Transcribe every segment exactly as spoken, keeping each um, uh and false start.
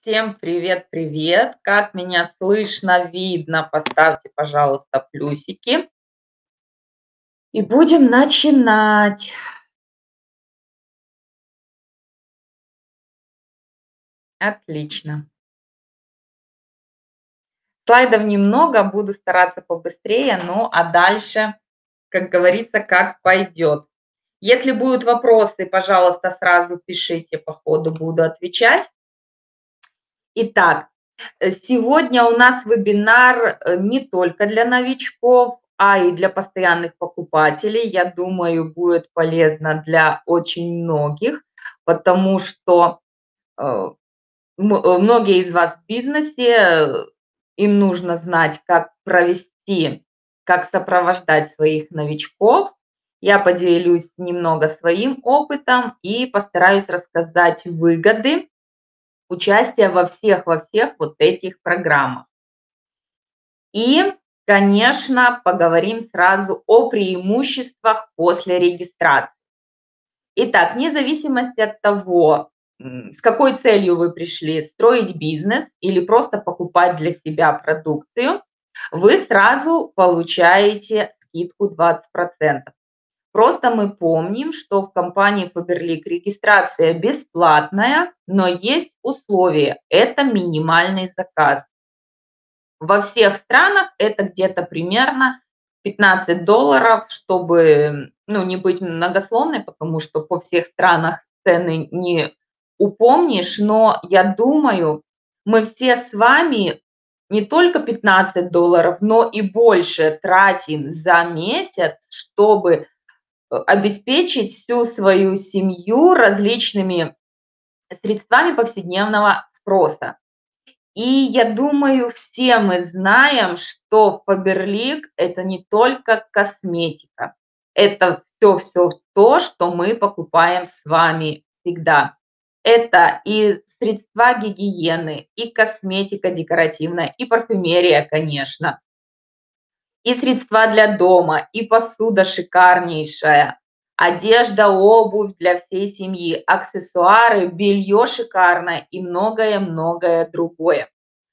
Всем привет-привет! Как меня слышно, видно, поставьте, пожалуйста, плюсики. И будем начинать. Отлично. Слайдов немного, буду стараться побыстрее, ну а дальше, как говорится, как пойдет. Если будут вопросы, пожалуйста, сразу пишите, по ходу буду отвечать. Итак, э, сегодня у нас вебинар э, не только для новичков, а и для постоянных покупателей. Я думаю, будет полезно для очень многих, потому что э, м- э, многие из вас в бизнесе, э, им нужно знать, как провести, как сопровождать своих новичков. Я поделюсь немного своим опытом и постараюсь рассказать выгоды участия во всех во всех вот этих программах. И, конечно, поговорим сразу о преимуществах после регистрации. Итак, вне зависимости от того, м, с какой целью вы пришли, строить бизнес или просто покупать для себя продукцию, вы сразу получаете скидку двадцать процентов. Просто мы помним, что в компании Faberlic регистрация бесплатная, но есть условия. Это минимальный заказ. Во всех странах это где-то примерно пятнадцать долларов, чтобы, ну, не быть многословной, потому что по всех странах цены не упомнишь, но я думаю, мы все с вами не только пятнадцать долларов, но и больше тратим за месяц, чтобы э, обеспечить всю свою семью различными средствами повседневного спроса. И я думаю, все мы знаем, что Faberlic — это не только косметика. Это все-все то, что мы покупаем с вами всегда. Это и средства гигиены, и косметика декоративная, и парфюмерия, конечно, и средства для дома, и посуда шикарнейшая, одежда, обувь для всей семьи, аксессуары, белье шикарное и многое-многое другое.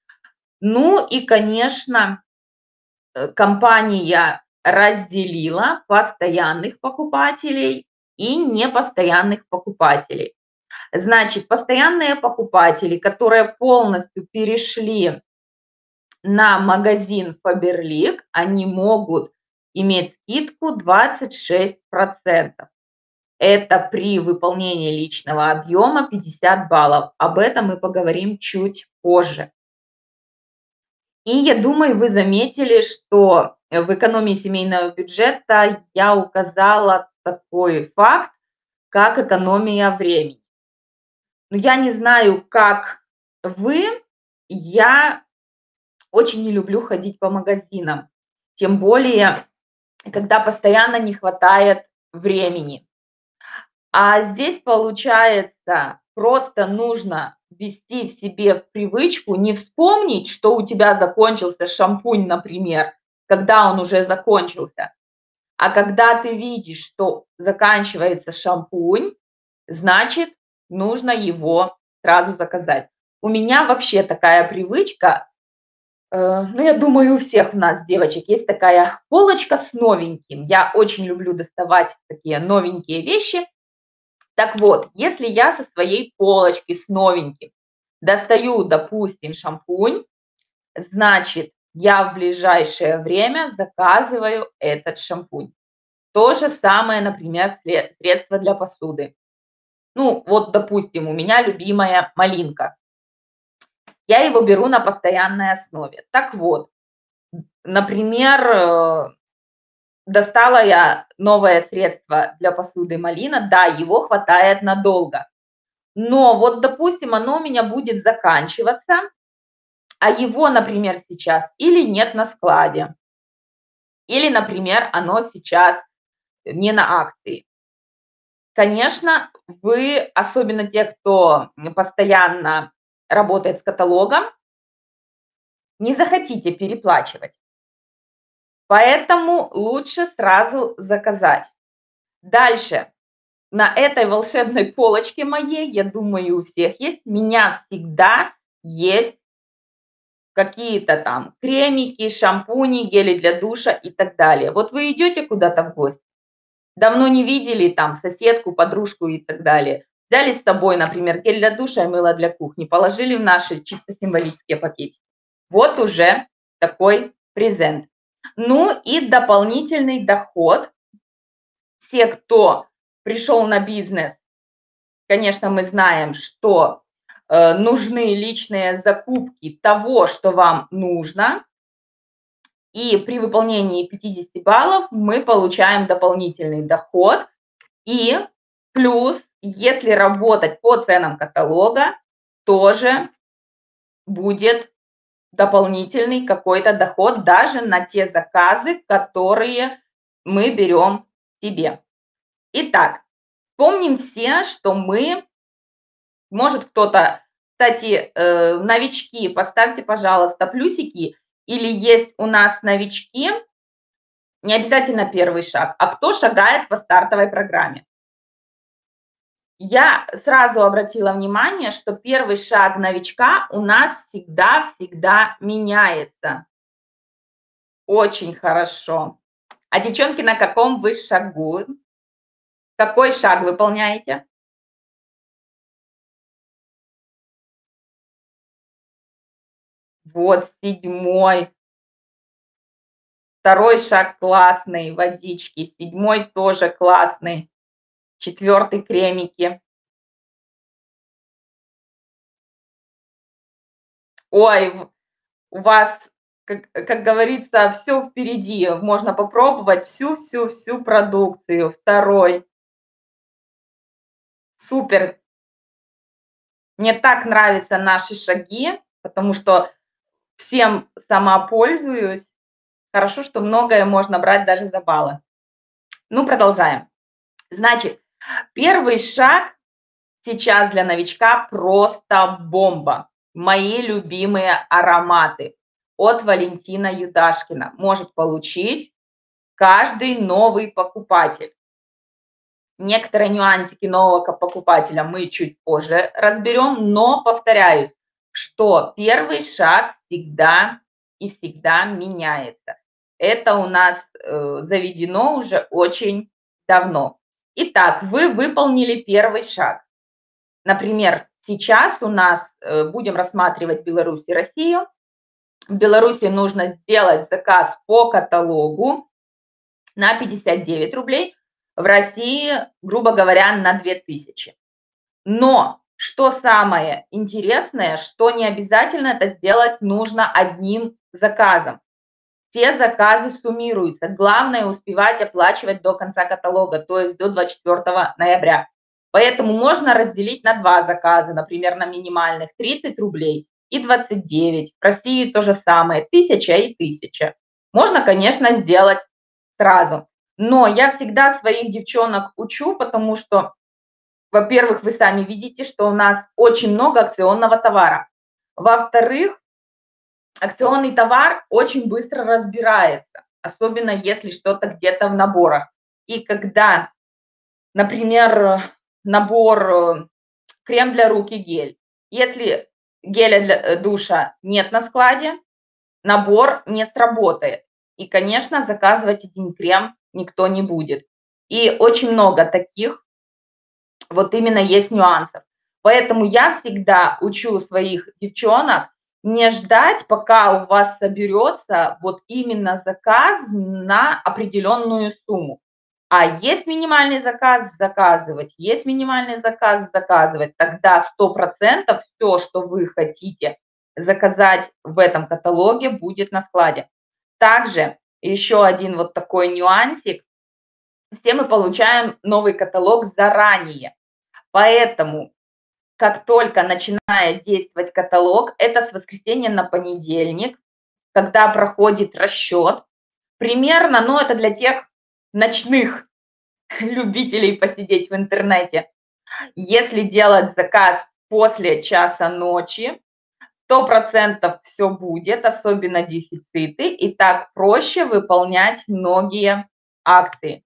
Ну и, конечно, э, компания разделила постоянных покупателей и непостоянных покупателей. Значит, постоянные покупатели, которые полностью перешли на магазин Faberlic, они могут иметь скидку двадцать шесть процентов. Это при выполнении личного объема пятьдесят баллов. Об этом мы поговорим чуть позже. И я думаю, вы заметили, что э, в экономии семейного бюджета я указала такой факт, как экономия времени. Но я не знаю, как вы, я очень не люблю ходить по магазинам, тем более, когда постоянно не хватает времени. А здесь, получается, просто нужно ввести в себе в привычку, не вспомнить, что у тебя закончился шампунь, например, когда он уже закончился, а когда ты видишь, что заканчивается шампунь, значит, нужно его сразу заказать. У меня вообще такая привычка, э, ну, я думаю, у всех у нас, девочек, есть такая полочка с новеньким. Я очень люблю доставать такие новенькие вещи. Так вот, если я со своей полочки с новеньким достаю, допустим, шампунь, значит, я в ближайшее время заказываю этот шампунь. То же самое, например, сле- средство для посуды. Ну, вот, допустим, у меня любимая малинка. Я его беру на постоянной основе. Так вот, например, э, достала я новое средство для посуды малина. Да, его хватает надолго. Но вот, допустим, оно у меня будет заканчиваться, а его, например, сейчас или нет на складе, или, например, оно сейчас не на акции. Конечно, вы, особенно те, кто постоянно работает с каталогом, не захотите переплачивать. Поэтому лучше сразу заказать. Дальше. На этой волшебной полочке моей, я думаю, у всех есть, меня всегда есть какие-то там кремики, шампуни, гели для душа и так далее. Вот вы идете куда-то в гости, давно не видели там соседку, подружку и так далее. Взяли с собой, например, гель для душа и мыло для кухни, положили в наши чисто символические пакетики. Вот уже такой презент. Ну и дополнительный доход. Все, кто пришел на бизнес, конечно, мы знаем, что э, нужны личные закупки того, что вам нужно. И при выполнении пятидесяти баллов мы получаем дополнительный доход. И плюс, если работать по ценам каталога, тоже будет дополнительный какой-то доход даже на те заказы, которые мы берем себе. Итак, помним все, что мы, может кто-то, кстати, э, новички, поставьте, пожалуйста, плюсики, или есть у нас новички, не обязательно первый шаг, а кто шагает по стартовой программе. Я сразу обратила внимание, что первый шаг новичка у нас всегда-всегда меняется. Очень хорошо. А девчонки, на каком вы шагу? Какой шаг выполняете? Вот седьмой. Второй шаг классный, водички. Седьмой тоже классный. Четвертый кремики. Ой, у вас, как, как говорится, все впереди. Можно попробовать всю-всю-всю продукцию. Второй. Супер. Мне так нравятся наши шаги, потому что всем сама пользуюсь. Хорошо, что многое можно брать даже за баллы. Ну, продолжаем. Значит, первый шаг сейчас для новичка просто бомба. Мои любимые ароматы от Валентина Юдашкина может получить каждый новый покупатель. Некоторые нюансики нового покупателя мы чуть позже разберем, но повторяюсь, что первый шаг всегда и всегда меняется. Это у нас э, заведено уже очень давно. Итак, вы выполнили первый шаг. Например, сейчас у нас э, будем рассматривать Беларусь и Россию. В Беларуси нужно сделать заказ по каталогу на пятьдесят девять рублей, в России, грубо говоря, на две тысячи. Но что самое интересное, что не обязательно это сделать нужно одним заказом. Все заказы суммируются. Главное успевать оплачивать до конца каталога, то есть до двадцать четвёртого ноября. Поэтому можно разделить на два заказа, например, на минимальных тридцать рублей и двадцать девять. В России то же самое, тысяча и тысяча. Можно, конечно, сделать сразу. Но я всегда своих девчонок учу, потому что, во-первых, вы сами видите, что у нас очень много акционного товара. Во-вторых, акционный товар очень быстро разбирается, особенно если что-то где-то в наборах. И когда, например, набор крем для рук и гель, если геля для душа нет на складе, набор не сработает. И, конечно, заказывать один крем никто не будет. И очень много таких вот именно есть нюансов. Поэтому я всегда учу своих девчонок не ждать, пока у вас соберется вот именно заказ на определенную сумму. А есть минимальный заказ — заказывать, есть минимальный заказ — заказывать. Тогда сто процентов все, что вы хотите заказать в этом каталоге, будет на складе. Также еще один вот такой нюансик. Все мы получаем новый каталог заранее. Поэтому, как только начинает действовать каталог, это с воскресенья на понедельник, когда проходит расчет, примерно, ну, это для тех ночных любителей посидеть в интернете. Если делать заказ после часа ночи, сто процентов все будет, особенно дефициты, и так проще выполнять многие акции.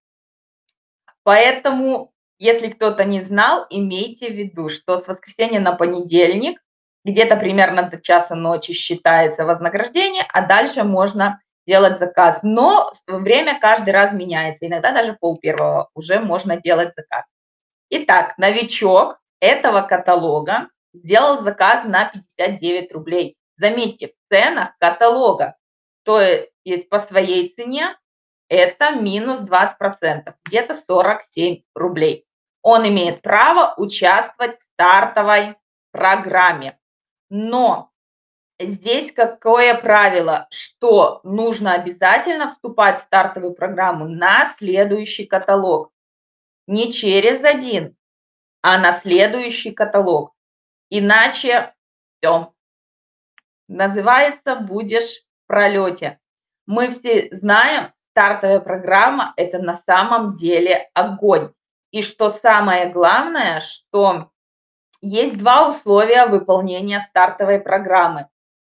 Поэтому, если кто-то не знал, имейте в виду, что с воскресенья на понедельник где-то примерно до часа ночи считается вознаграждение, а дальше можно делать заказ. Но время каждый раз меняется, иногда даже пол первого уже можно делать заказ. Итак, новичок этого каталога сделал заказ на пятьдесят девять рублей. Заметьте, в ценах каталога, то есть по своей цене, это минус двадцать процентов, где-то сорок семь рублей. Он имеет право участвовать в стартовой программе. Но здесь какое правило, что нужно обязательно вступать в стартовую программу на следующий каталог. Не через один, а на следующий каталог. Иначе все. Называется, будешь в пролете. Мы все знаем, стартовая программа – это на самом деле огонь. И что самое главное, что есть два условия выполнения стартовой программы.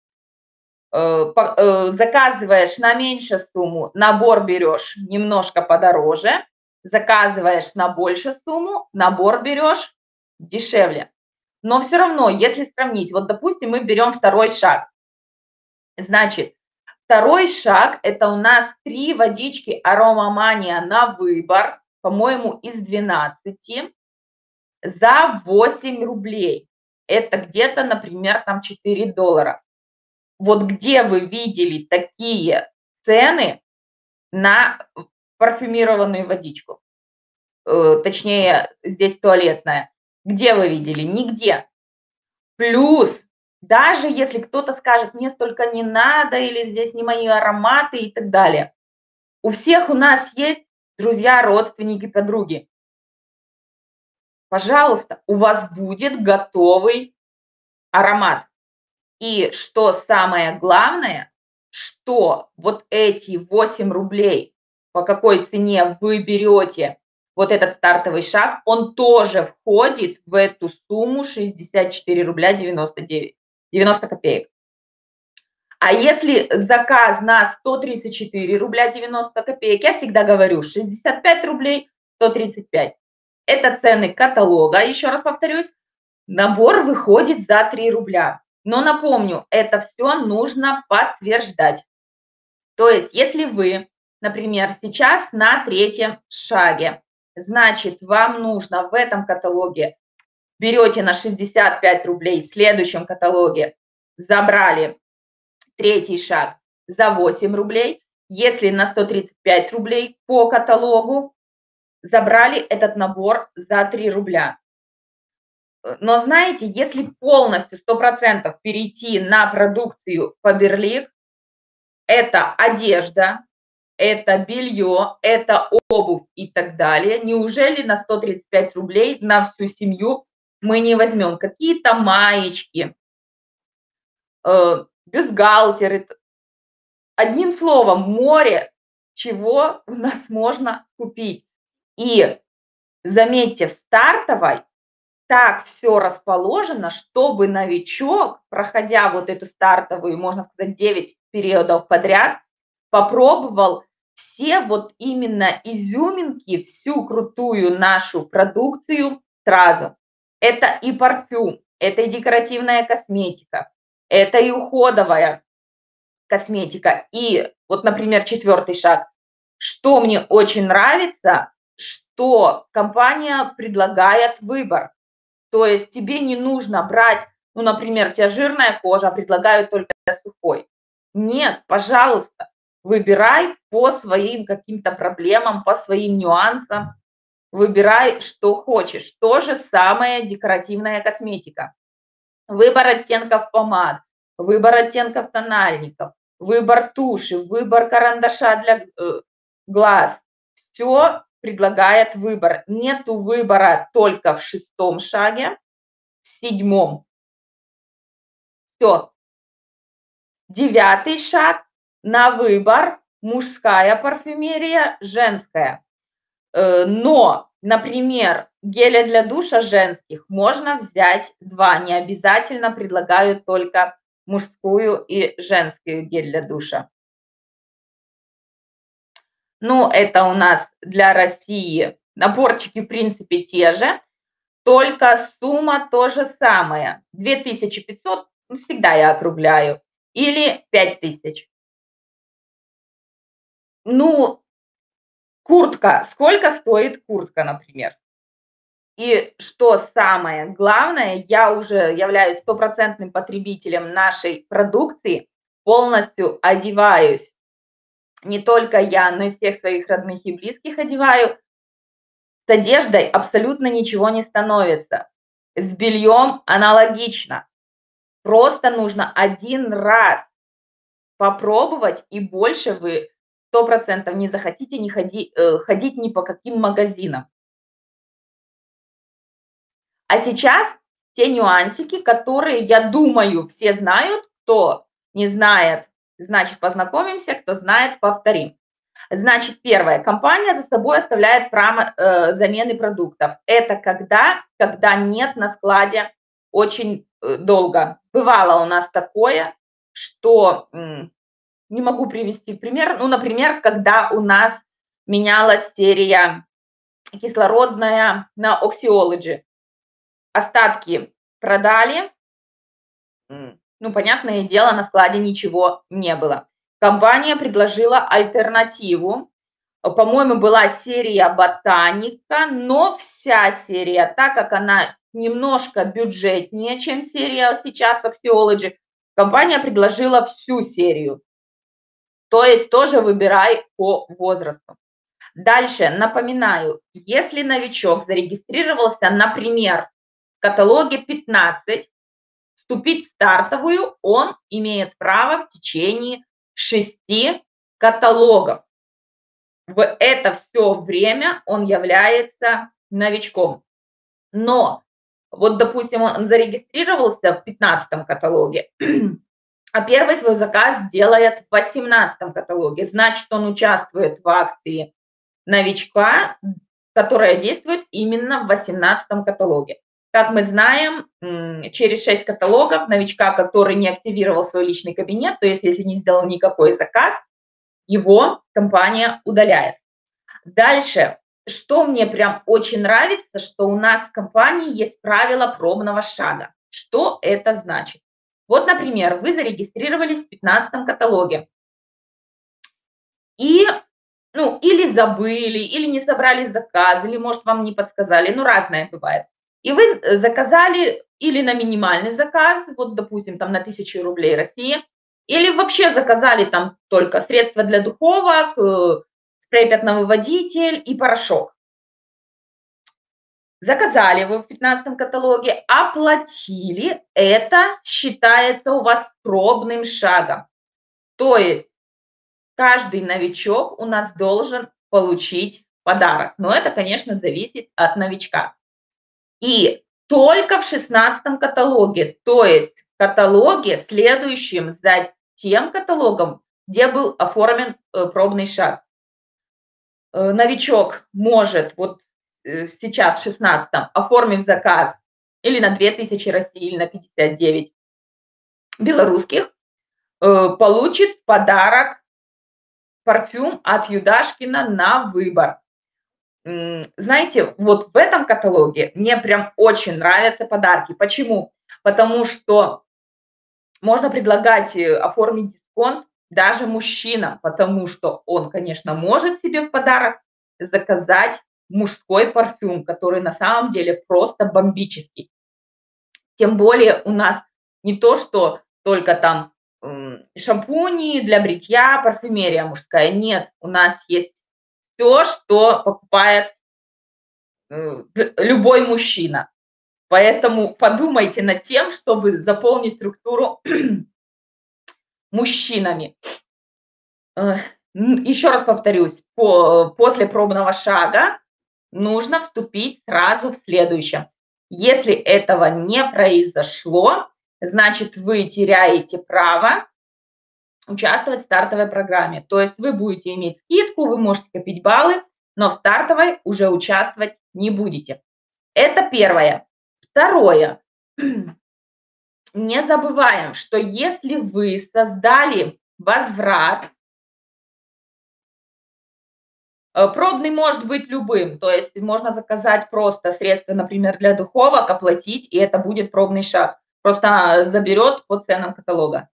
Заказываешь на меньшую сумму, набор берешь немножко подороже. Заказываешь на большую сумму, набор берешь дешевле. Но все равно, если сравнить, вот, допустим, мы берем второй шаг. Значит, второй шаг – это у нас три водички Аромамания на выбор, по-моему, из двенадцати, за восемь рублей. Это где-то, например, там четыре доллара. Вот где вы видели такие цены на парфюмированную водичку? Э, точнее, здесь туалетная. Где вы видели? Нигде. Плюс, даже если кто-то скажет, мне столько не надо, или здесь не мои ароматы и так далее. У всех у нас есть друзья, родственники, подруги. Пожалуйста, у вас будет готовый аромат. И что самое главное, что вот эти восемь рублей, по какой цене вы берете вот этот стартовый шаг, он тоже входит в эту сумму шестьдесят четыре рубля девяносто девять, девяносто копеек. А если заказ на сто тридцать четыре рубля девяносто копеек, я всегда говорю шестьдесят пять рублей, сто тридцать пять. Это цены каталога, еще раз повторюсь, набор выходит за три рубля. Но напомню, это все нужно подтверждать. То есть, если вы, например, сейчас на третьем шаге, значит, вам нужно в этом каталоге, берете на шестьдесят пять рублей, в следующем каталоге забрали третий шаг за восемь рублей, если на сто тридцать пять рублей по каталогу, забрали этот набор за три рубля. Но знаете, если полностью сто процентов перейти на продукцию Faberlic, это одежда, это белье, это обувь и так далее, неужели на сто тридцать пять рублей на всю семью мы не возьмем какие-то маечки, э, бюстгальтеры? Одним словом, море чего у нас можно купить. И заметьте, в стартовой так все расположено, чтобы новичок, проходя вот эту стартовую, можно сказать, девять периодов подряд, попробовал все вот именно изюминки, всю крутую нашу продукцию сразу. Это и парфюм, это и декоративная косметика, это и уходовая косметика. И вот, например, четвертый шаг. Что мне очень нравится, что компания предлагает выбор. То есть тебе не нужно брать, ну, например, у тебя жирная кожа, предлагают только сухой. Нет, пожалуйста, выбирай по своим каким-то проблемам, по своим нюансам. Выбирай, что хочешь. То же самое декоративная косметика. Выбор оттенков помад, выбор оттенков тональников, выбор туши, выбор карандаша для э, глаз. Все предлагает выбор. Нету выбора только в шестом шаге, в седьмом. Все. Девятый шаг на выбор: мужская парфюмерия, женская. Э, но, например, геля для душа женских можно взять два, не обязательно предлагают только мужскую и женскую гель для душа. Ну, это у нас для России наборчики, в принципе, те же. только сумма то же самое. две тысячи пятьсот, ну, всегда я округляю, или пять тысяч. Ну, куртка. Сколько стоит куртка, например? И что самое главное, я уже являюсь стопроцентным потребителем нашей продукции, полностью одеваюсь. Не только я, но и всех своих родных и близких одеваю. С одеждой абсолютно ничего не становится. С бельем аналогично. Просто нужно один раз попробовать, и больше вы сто процентов не захотите не ходи э, ходить ни по каким магазинам. А сейчас те нюансики, которые, я думаю, все знают. Кто не знает, значит, познакомимся, кто знает, повторим. Значит, первое. Компания за собой оставляет право э, замены продуктов. Это когда, когда нет на складе очень э, долго. Бывало у нас такое, что, м, не могу привести пример, ну, например, когда у нас менялась серия кислородная на Oxyology. Остатки продали, м, ну, понятное дело, на складе ничего не было. Компания предложила альтернативу. Э, по-моему, была серия "Ботаника", но вся серия, так как она немножко бюджетнее, чем серия сейчас Oxyology, компания предложила всю серию. То есть тоже выбирай по возрасту. Дальше, напоминаю, если новичок зарегистрировался, например, в каталоге пятнадцать, вступить в стартовую он имеет право в течение шести каталогов. В это все время он является новичком. Но вот, допустим, он зарегистрировался в пятнадцатом каталоге, а первый свой заказ делает в восемнадцатом каталоге. Значит, он участвует в акции новичка, которая действует именно в восемнадцатом каталоге. Как мы знаем, м, через шесть каталогов новичка, который не активировал свой личный кабинет, то есть если не сделал никакой заказ, его компания удаляет. Дальше, что мне прям очень нравится, что у нас в компании есть правило пробного шага. Что это значит? Вот, например, вы зарегистрировались в пятнадцатом каталоге и, ну, или забыли, или не собрали заказ, или, может, вам не подсказали, ну, разное бывает. И вы э, заказали или на минимальный заказ, вот, допустим, там на тысячу рублей России, или вообще заказали там только средства для духовок, э, спрей пятновыводитель и порошок. Заказали вы в пятнадцатом каталоге, оплатили, это считается у вас пробным шагом. То есть каждый новичок у нас должен получить подарок. Но это, конечно, зависит от новичка. И только в шестнадцатом каталоге, то есть в каталоге, следующем за тем каталогом, где был оформлен э, пробный шаг. Э, новичок может вот э, сейчас в шестнадцатом, оформив заказ или на две тысячи России, или на пятьдесят девять белорусских, э, получит в подарок парфюм от Юдашкина на выбор. М, знаете, вот в этом каталоге мне прям очень нравятся подарки. Почему? Потому что можно предлагать, э, оформить дисконт даже мужчинам, потому что он, конечно, может себе в подарок заказать мужской парфюм, который на самом деле просто бомбический. Тем более у нас не то, что только там, м, шампуни для бритья, парфюмерия мужская. Нет, у нас есть все, что покупает, э, любой мужчина. Поэтому подумайте над тем, чтобы заполнить структуру мужчинами. Э, н еще раз повторюсь, по после пробного шага нужно вступить сразу в следующем. Если этого не произошло, значит, вы теряете право участвовать в стартовой программе. То есть вы будете иметь скидку, вы можете копить баллы, но в стартовой уже участвовать не будете. Это первое. Второе. Не забываем, что если вы создали возврат, Э, пробный может быть любым, то есть можно заказать просто средства, например, для духовок, оплатить, и это будет пробный шаг. Просто заберет по ценам каталога.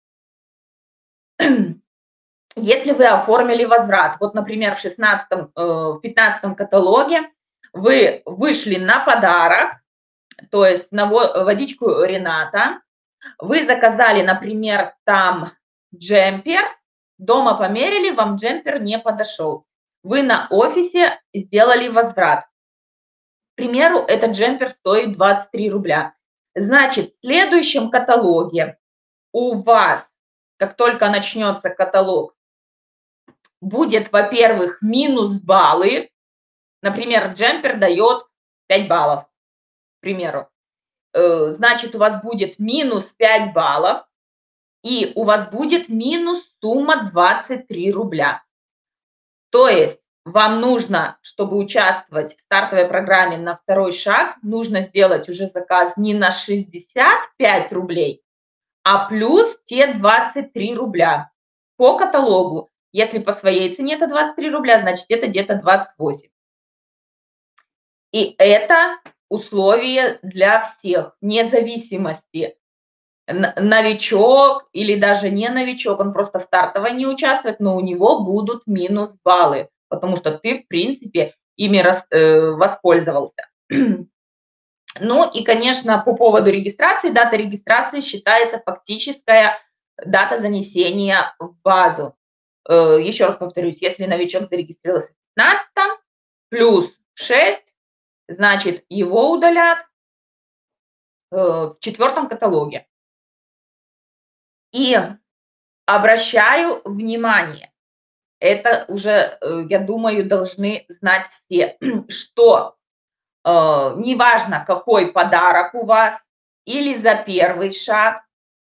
Если вы оформили возврат, вот, например, в шестнадцатом, э, в пятнадцатом каталоге вы вышли на подарок, то есть на во водичку Рената, вы заказали, например, там джемпер, дома померили, вам джемпер не подошел. Вы на офисе сделали возврат. К примеру, этот джемпер стоит двадцать три рубля. Значит, в следующем каталоге у вас, как только начнется каталог, будет, во-первых, минус баллы. Например, джемпер дает пять баллов, к примеру. Э, значит, у вас будет минус пять баллов, и у вас будет минус сумма двадцать три рубля. То есть вам нужно, чтобы участвовать в стартовой программе на второй шаг, нужно сделать уже заказ не на шестьдесят пять рублей, а плюс те двадцать три рубля по каталогу. Если по своей цене это двадцать три рубля, значит, это где-то двадцать восемь. И это условие для всех, вне зависимости, новичок или даже не новичок, он просто в стартовой не участвует, но у него будут минус баллы, потому что ты, в принципе, ими рас, э, воспользовался. Ну и, конечно, по поводу регистрации, дата регистрации считается фактическая дата занесения в базу. Э, еще раз повторюсь, если новичок зарегистрировался в пятнадцатом, плюс шесть, значит, его удалят э, в четвертом каталоге. И обращаю внимание, это уже, э, я думаю, должны знать все, что э, неважно, какой подарок у вас, или за первый шаг,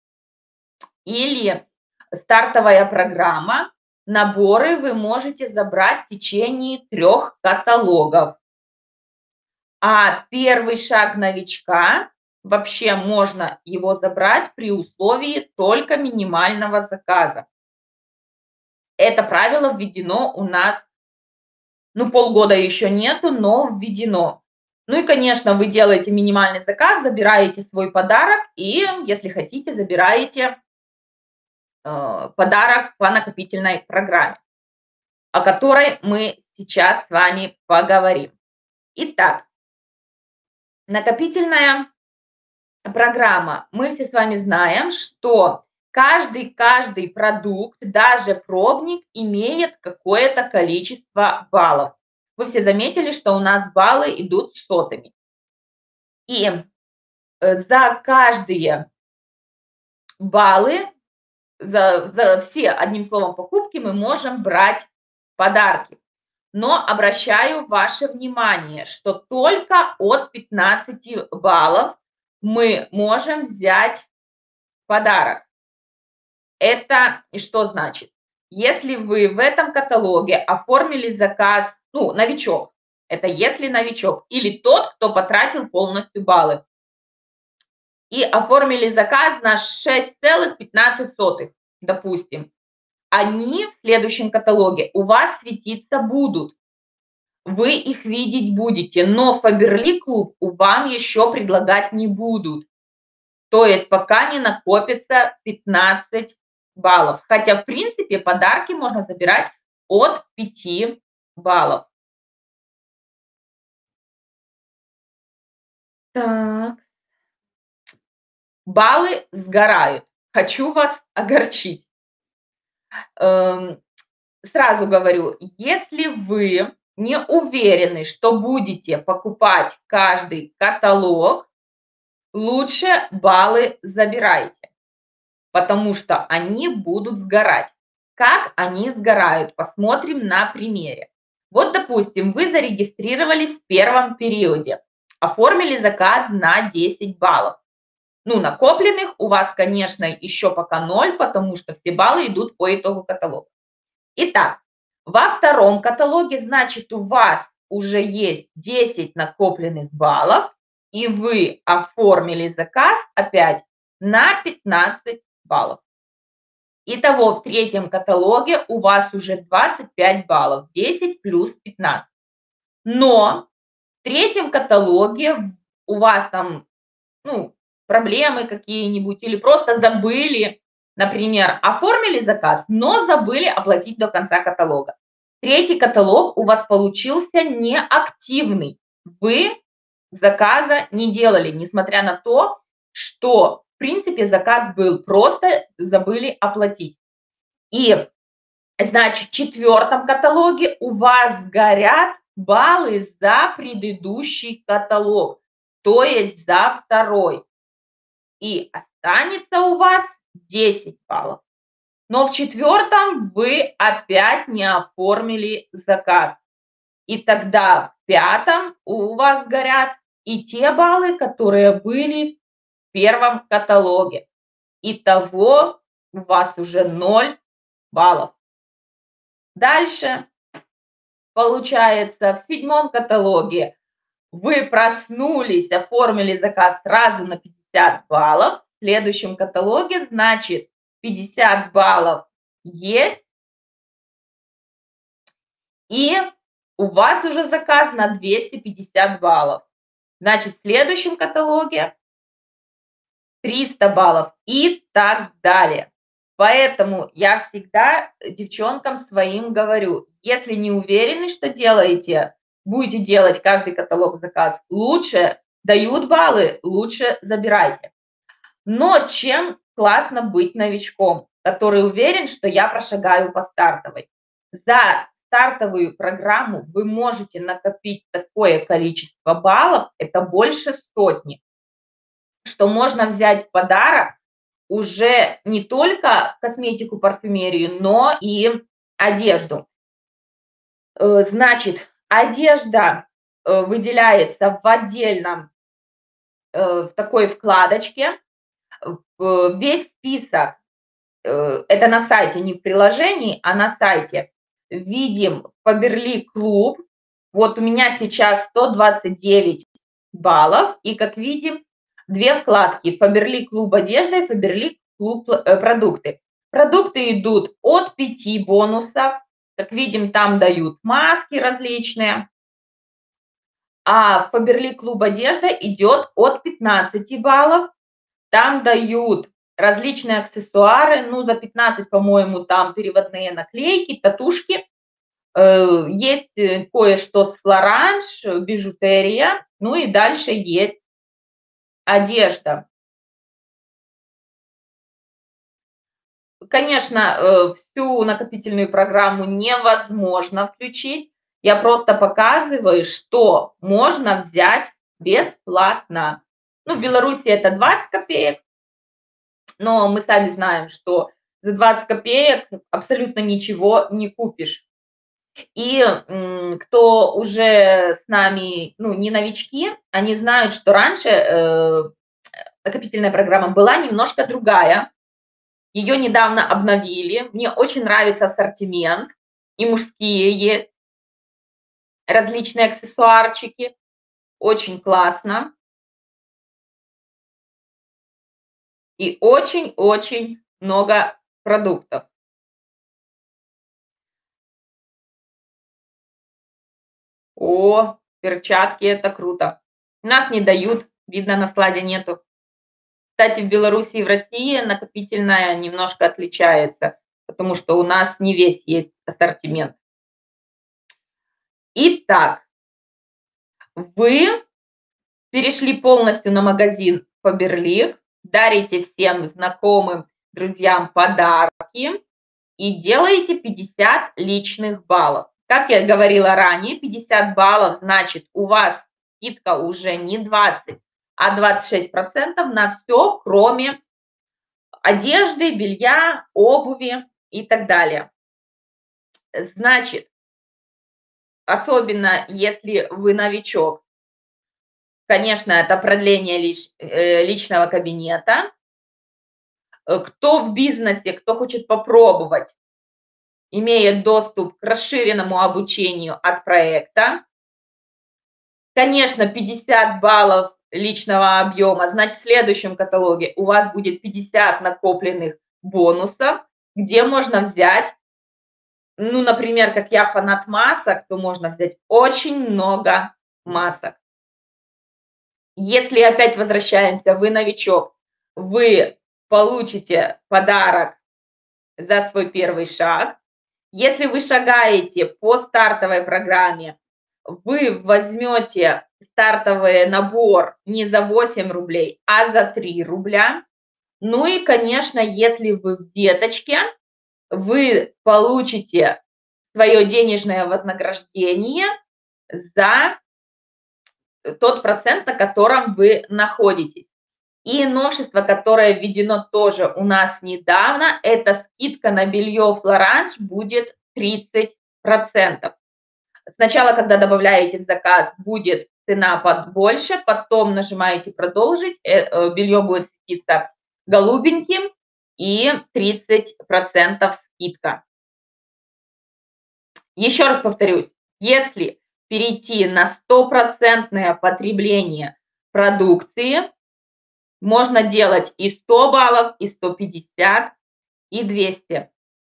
или стартовая программа, наборы вы можете забрать в течение трех каталогов. А первый шаг новичка, вообще можно его забрать при условии только минимального заказа. Это правило введено у нас, ну, полгода еще нету, но введено. Ну и, конечно, вы делаете минимальный заказ, забираете свой подарок и, если хотите, забираете э, подарок по накопительной программе, о которой мы сейчас с вами поговорим. Итак, накопительная программа. Мы все с вами знаем, что каждый, каждый продукт, даже пробник, имеет какое-то количество баллов. Вы все заметили, что у нас баллы идут сотыми. И за каждые баллы, за, за все, одним словом, покупки мы можем брать подарки. Но обращаю ваше внимание, что только от пятнадцати баллов мы можем взять подарок. Это и что значит? Если вы в этом каталоге оформили заказ, ну, новичок, это если новичок, или тот, кто потратил полностью баллы, и оформили заказ на шесть целых пятнадцать сотых, допустим, они в следующем каталоге у вас светиться будут. Вы их видеть будете, но Faberlic Club вам еще предлагать не будут. То есть пока не накопится пятнадцать баллов. Хотя, в принципе, подарки можно забирать от пяти баллов. Так. Баллы сгорают. Хочу вас огорчить. Эм, сразу говорю, если вы не уверены, что будете покупать каждый каталог, лучше баллы забирайте, потому что они будут сгорать. Как они сгорают? Посмотрим на примере. Вот, допустим, вы зарегистрировались в первом периоде, оформили заказ на десять баллов. Ну, накопленных у вас, конечно, еще пока ноль, потому что все баллы идут по итогу каталога. Итак, во втором каталоге, значит, у вас уже есть десять накопленных баллов, и вы оформили заказ опять на пятнадцать баллов. Итого в третьем каталоге у вас уже двадцать пять баллов, десять плюс пятнадцать. Но в третьем каталоге у вас там, ну, проблемы какие-нибудь или просто забыли, например, оформили заказ, но забыли оплатить до конца каталога. Третий каталог у вас получился неактивный. Вы заказа не делали, несмотря на то, что, в принципе, заказ был, просто забыли оплатить. И, значит, в четвертом каталоге у вас горят баллы за предыдущий каталог, то есть за второй. И останется у вас десять баллов. Но в четвертом вы опять не оформили заказ. И тогда в пятом у вас горят и те баллы, которые были в первом каталоге. Итого у вас уже ноль баллов. Дальше, получается, в седьмом каталоге вы проснулись, оформили заказ сразу на пятьдесят баллов. В следующем каталоге, значит, пятьдесят баллов есть. И у вас уже заказ на двести пятьдесят баллов. Значит, в следующем каталоге триста баллов и так далее. Поэтому я всегда девчонкам своим говорю, если не уверены, что делаете, будете делать каждый каталог заказ, лучше дают баллы, лучше забирайте. Но чем классно быть новичком, который уверен, что я прошагаю по стартовой? За стартовую программу вы можете накопить такое количество баллов, это больше сотни, что можно взять в подарок уже не только косметику, парфюмерию, но и одежду. Значит, одежда выделяется в отдельном, в такой вкладочке. Весь список, это на сайте, не в приложении, а на сайте, видим Faberlic клуб. Вот у меня сейчас сто двадцать девять баллов, и, как видим, две вкладки: Faberlic клуб одежда и Faberlic клуб продукты. Продукты идут от пяти бонусов, как видим, там дают маски различные, а Faberlic клуб одежда идет от пятнадцати баллов, там дают различные аксессуары, ну, за пятнадцать, по-моему, там переводные наклейки, татушки, есть кое-что с Флоранж, бижутерия, ну и дальше есть одежда. Конечно, всю накопительную программу невозможно включить. Я просто показываю, что можно взять бесплатно. Ну, в Беларуси это двадцать копеек, но мы сами знаем, что за двадцать копеек абсолютно ничего не купишь. И кто уже с нами, ну, не новички, они знают, что раньше э, накопительная программа была немножко другая. Ее недавно обновили. Мне очень нравится ассортимент. И мужские есть различные аксессуарчики. Очень классно. И очень-очень много продуктов. О, перчатки, это круто. Нас не дают, видно, на складе нету. Кстати, в Беларуси и в России накопительная немножко отличается, потому что у нас не весь есть ассортимент. Итак, вы перешли полностью на магазин Faberlic, дарите всем знакомым, друзьям подарки и делаете пятьдесят личных баллов. Как я говорила ранее, пятьдесят баллов, значит, у вас скидка уже не двадцать, а двадцать шесть процентов на все, кроме одежды, белья, обуви и так далее. Значит, особенно если вы новичок, конечно, это продление лич, э, личного кабинета. Кто в бизнесе, кто хочет попробовать, имеет доступ к расширенному обучению от проекта. Конечно, пятьдесят баллов личного объема, значит, в следующем каталоге у вас будет пятьдесят накопленных бонусов. где можно взять, ну, например, как я фанат масок, то можно взять очень много масок. Если опять возвращаемся, вы новичок, вы получите подарок за свой первый шаг. Если вы шагаете по стартовой программе, вы возьмете стартовый набор не за восемь рублей, а за три рубля. Ну и, конечно, если вы в веточке, вы получите свое денежное вознаграждение за тот процент, на котором вы находитесь. И новшество, которое введено тоже у нас недавно, это скидка на белье Флоранж будет тридцать процентов. Сначала, когда добавляете в заказ, будет цена побольше, потом нажимаете «Продолжить», белье будет светиться голубеньким и тридцать процентов скидка. Еще раз повторюсь, если перейти на стопроцентное потребление продукции, можно делать и сто баллов, и сто пятьдесят, и двести.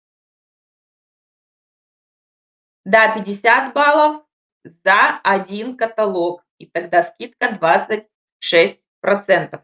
Да, пятьдесят баллов за один каталог, и тогда скидка двадцать шесть процентов.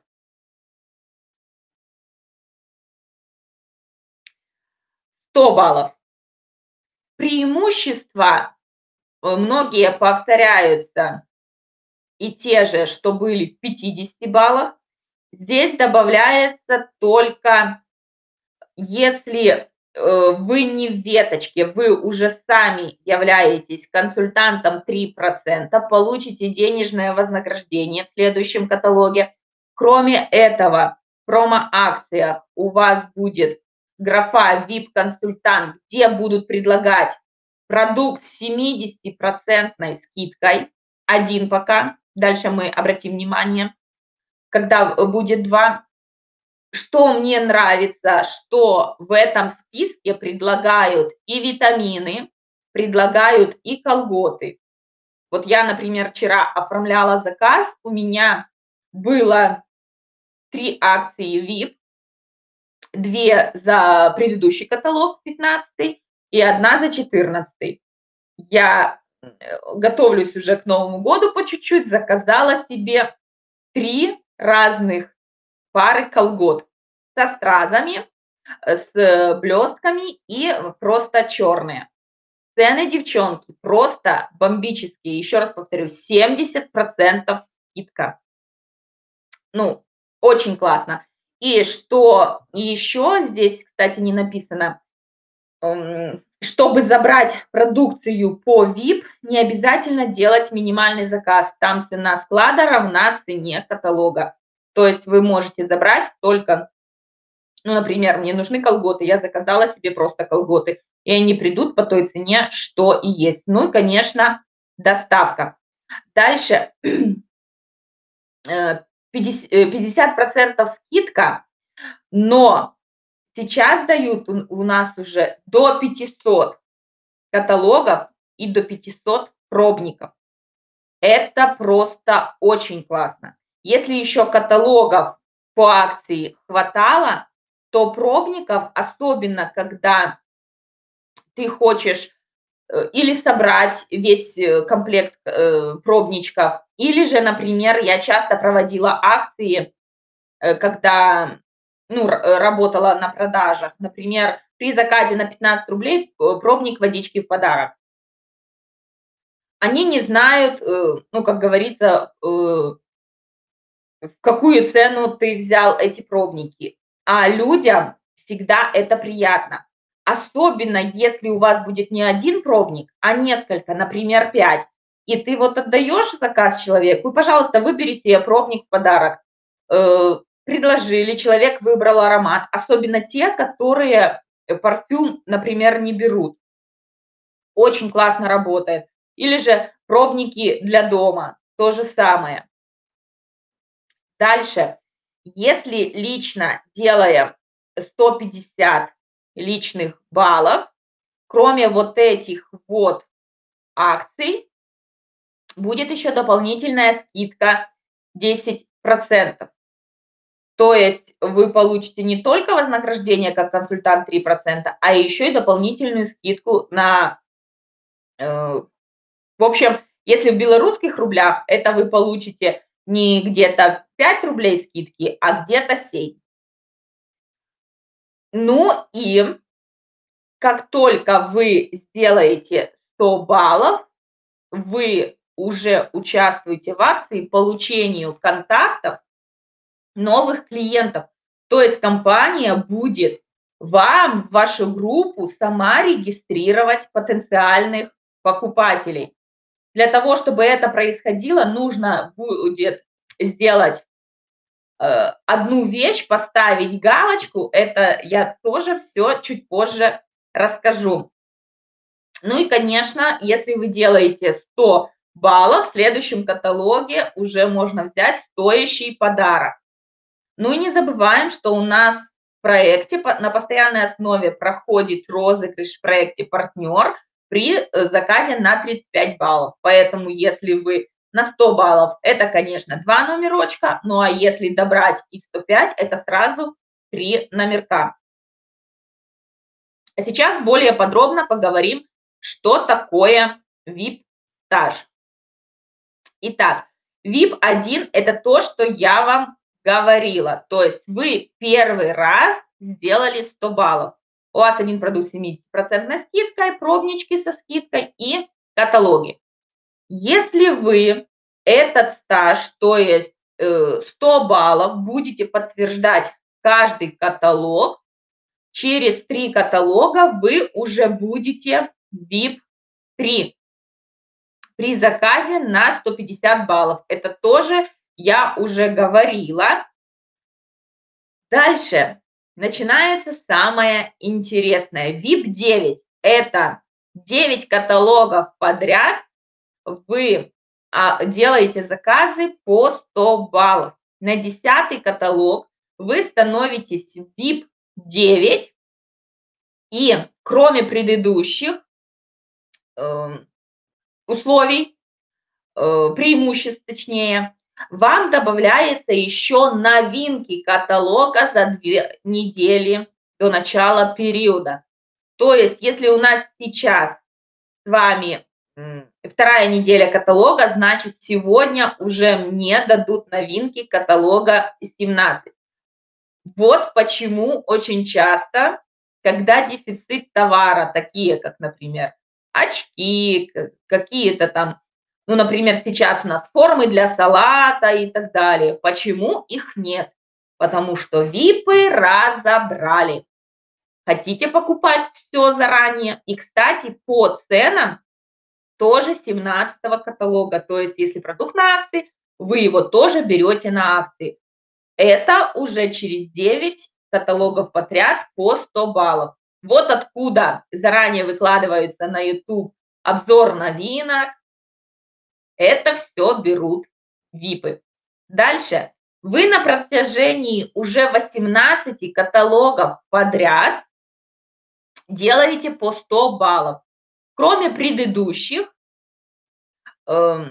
сто баллов. Преимущества, многие повторяются, и те же, что были в пятидесяти баллах. Здесь добавляется только, если вы не в веточке, вы уже сами являетесь консультантом три процента, получите денежное вознаграждение в следующем каталоге. Кроме этого, в промо-акциях у вас будет графа ви ай пи-консультант, где будут предлагать продукт с семидесятипроцентной скидкой, один пока, дальше мы обратим внимание, когда будет два. Что мне нравится, что в этом списке предлагают и витамины, предлагают и колготы. Вот я, например, вчера оформляла заказ, у меня было три акции ви ай пи, две за предыдущий каталог, пятнадцатый, и одна за четырнадцатый. Я готовлюсь уже к Новому году по чуть-чуть, заказала себе три разных пары колгот со стразами, с блестками и просто черные. Цены, девчонки, просто бомбические. Еще раз повторю, семьдесят процентов скидка. Ну, очень классно. И что еще здесь, кстати, не написано, чтобы забрать продукцию по ви ай пи, не обязательно делать минимальный заказ. Там цена склада равна цене каталога. То есть вы можете забрать только, ну, например, мне нужны колготы, я заказала себе просто колготы, и они придут по той цене, что и есть. Ну и, конечно, доставка. Дальше пятьдесят процентов скидка, но сейчас дают у нас уже до пятисот каталогов и до пятисот пробников. Это просто очень классно. Если еще каталогов по акции хватало, то пробников, особенно когда ты хочешь или собрать весь комплект пробничков, или же, например, я часто проводила акции, когда, ну, работала на продажах. Например, при заказе на пятнадцать рублей пробник водички в подарок. Они не знают, ну, как говорится, в какую цену ты взял эти пробники. А людям всегда это приятно. Особенно, если у вас будет не один пробник, а несколько, например, пять. И ты вот отдаешь заказ человеку, и, пожалуйста, выбери себе пробник в подарок. Предложили, человек выбрал аромат. Особенно те, которые парфюм, например, не берут. Очень классно работает. Или же пробники для дома, то же самое. Дальше, если лично делаем сто пятьдесят личных баллов, кроме вот этих вот акций, будет еще дополнительная скидка десять процентов. То есть вы получите не только вознаграждение как консультант три процента, а еще и дополнительную скидку на, э, в общем, если в белорусских рублях, это вы получите не где-то пять рублей скидки, а где-то семь. Ну и как только вы сделаете сто баллов, вы уже участвуете в акции получению контактов новых клиентов. То есть компания будет вам, в вашу группу сама регистрировать потенциальных покупателей. Для того, чтобы это происходило, нужно будет сделать э, одну вещь, поставить галочку. Это я тоже все чуть позже расскажу. Ну и, конечно, если вы делаете сто баллов, в следующем каталоге уже можно взять стоящий подарок. Ну и не забываем, что у нас в проекте на постоянной основе проходит розыгрыш в проекте «Партнер» при э, заказе на тридцать пять баллов. Поэтому если вы на сто баллов, это, конечно, два номерочка, ну а если добрать и сто пять, это сразу три номерка. А сейчас более подробно поговорим, что такое вип-стаж. Итак, вип один – это то, что я вам говорила. То есть вы первый раз сделали сто баллов. У вас один продукт с семидесятипроцентной скидкой, пробнички со скидкой и каталоги. Если вы этот стаж, то есть сто баллов, будете подтверждать каждый каталог, через три каталога вы уже будете вип три при заказе на сто пятьдесят баллов. Это тоже я уже говорила. Дальше начинается самое интересное. вип девять – это девять каталогов подряд. Вы а, делаете заказы по сто баллов. На десятый каталог вы становитесь вип девять. И кроме предыдущих э, условий, э, преимуществ точнее, вам добавляется еще новинки каталога за две недели до начала периода. То есть, если у нас сейчас с вами вторая неделя каталога, значит, сегодня уже мне дадут новинки каталога семнадцать. Вот почему очень часто, когда дефицит товара, такие как, например, очки, какие-то там, ну, например, сейчас у нас формы для салата и так далее. Почему их нет? Потому что випы разобрали. Хотите покупать все заранее? И, кстати, по ценам тоже семнадцатого каталога. То есть, если продукт на акции, вы его тоже берете на акции. Это уже через девять каталогов подряд по сто баллов. Вот откуда заранее выкладываются на YouTube обзор новинок. Это все берут випы. Дальше. Вы на протяжении уже восемнадцати каталогов подряд делаете по сто баллов. Кроме предыдущих э,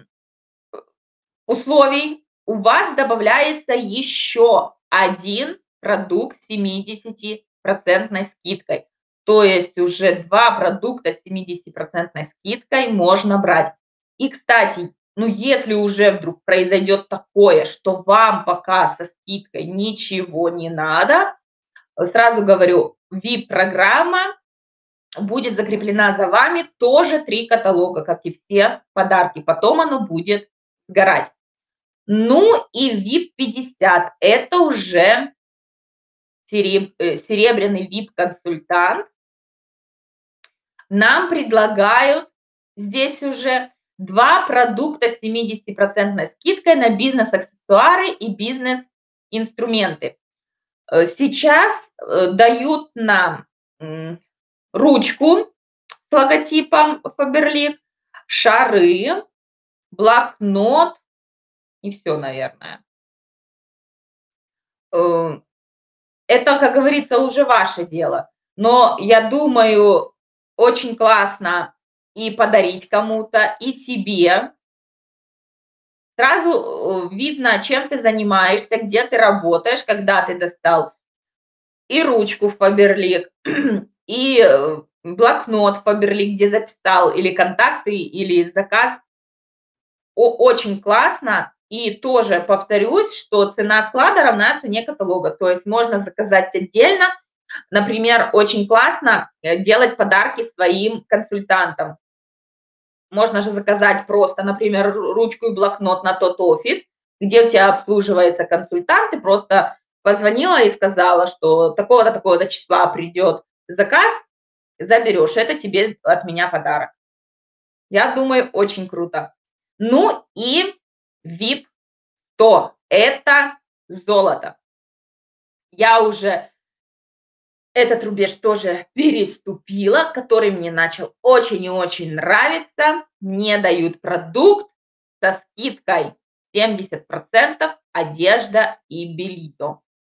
условий, у вас добавляется еще один продукт с семидесятипроцентной скидкой. То есть уже два продукта с семидесятипроцентной скидкой можно брать. И, кстати, ну если уже вдруг произойдет такое, что вам пока со скидкой ничего не надо, сразу говорю, вип-программа будет закреплена за вами, тоже три каталога, как и все подарки. Потом оно будет сгорать. Ну и вип пятьдесят – это уже серебряный вип-консультант. Нам предлагают здесь уже два продукта с семидесятипроцентной скидкой на бизнес-аксессуары и бизнес-инструменты. Сейчас дают нам ручку с логотипом Faberlic, шары, блокнот и все, наверное. Это, как говорится, уже ваше дело. Но я думаю, очень классно и подарить кому-то, и себе. Сразу э, видно, чем ты занимаешься, где ты работаешь, когда ты достал и ручку в Faberlic, и э, блокнот в Faberlic, где записал или контакты, или заказ. О очень классно. И тоже повторюсь, что цена склада равна цене каталога. То есть можно заказать отдельно. Например, очень классно э, делать подарки своим консультантам. Можно же заказать просто, например, ру ручку и блокнот на тот офис, где у тебя обслуживается консультант. Ты просто позвонила и сказала, что такого-то, такого-то числа придет заказ, заберешь. Это тебе от меня подарок. Я думаю, очень круто. Ну и вип то это золото. Я уже этот рубеж тоже переступила, который мне начал очень и очень нравиться. Мне дают продукт со скидкой семьдесят процентов одежда и белье.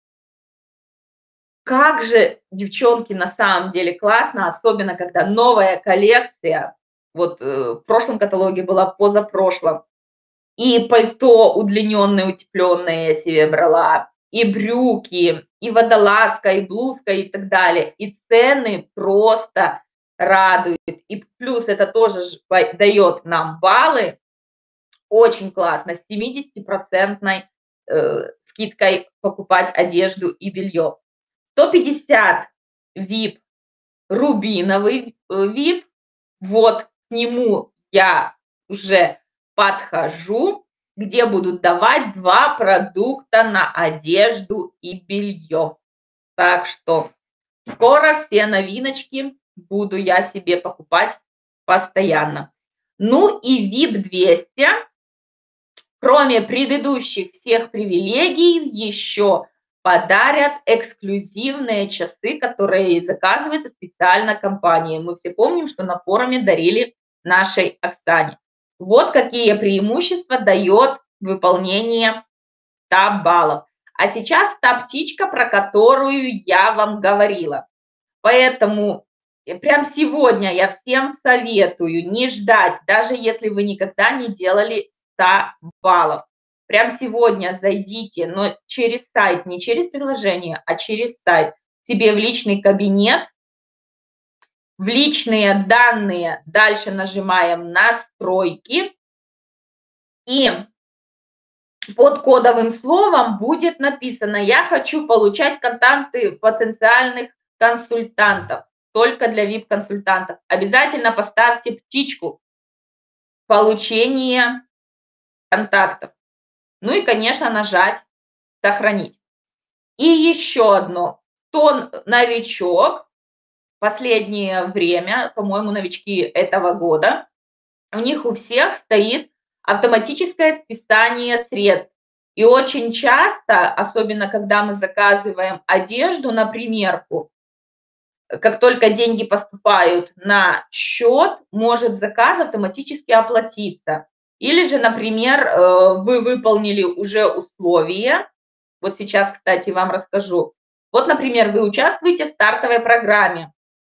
Как же, девчонки, на самом деле классно, особенно когда новая коллекция. Вот э, в прошлом каталоге была, позапрошлом. И пальто удлиненное, утепленное я себе брала, и брюки, и водолазка, и блузка, и так далее. И цены просто радуют. И плюс это тоже ж по дает нам баллы. Очень классно, с семидесятипроцентной э, скидкой покупать одежду и белье. сто пятьдесят вип, рубиновый э, вип. Вот к нему я уже подхожу, где будут давать два продукта на одежду и белье. Так что скоро все новиночки буду я себе покупать постоянно. Ну и вип двести, кроме предыдущих всех привилегий, еще подарят эксклюзивные часы, которые заказываются специально компанией. Мы все помним, что на форуме дарили нашей Оксане. Вот какие преимущества дает выполнение ста баллов. А сейчас та птичка, про которую я вам говорила. Поэтому э, прям сегодня я всем советую не ждать, даже если вы никогда не делали ста баллов. Прям сегодня зайдите, но через сайт, не через приложение, а через сайт, себе в личный кабинет, в личные данные, дальше нажимаем настройки, и под кодовым словом будет написано: «Я хочу получать контакты потенциальных консультантов, только для вип-консультантов». Обязательно поставьте птичку «Получение контактов». Ну и, конечно, нажать «Сохранить». И еще одно. Кто новичок, последнее время, по-моему, новички этого года, у них у всех стоит автоматическое списание средств. И очень часто, особенно когда мы заказываем одежду на примерку, как только деньги поступают на счет, может заказ автоматически оплатиться. Или же, например, э, вы выполнили уже условия. Вот сейчас, кстати, вам расскажу. Вот, например, вы участвуете в стартовой программе.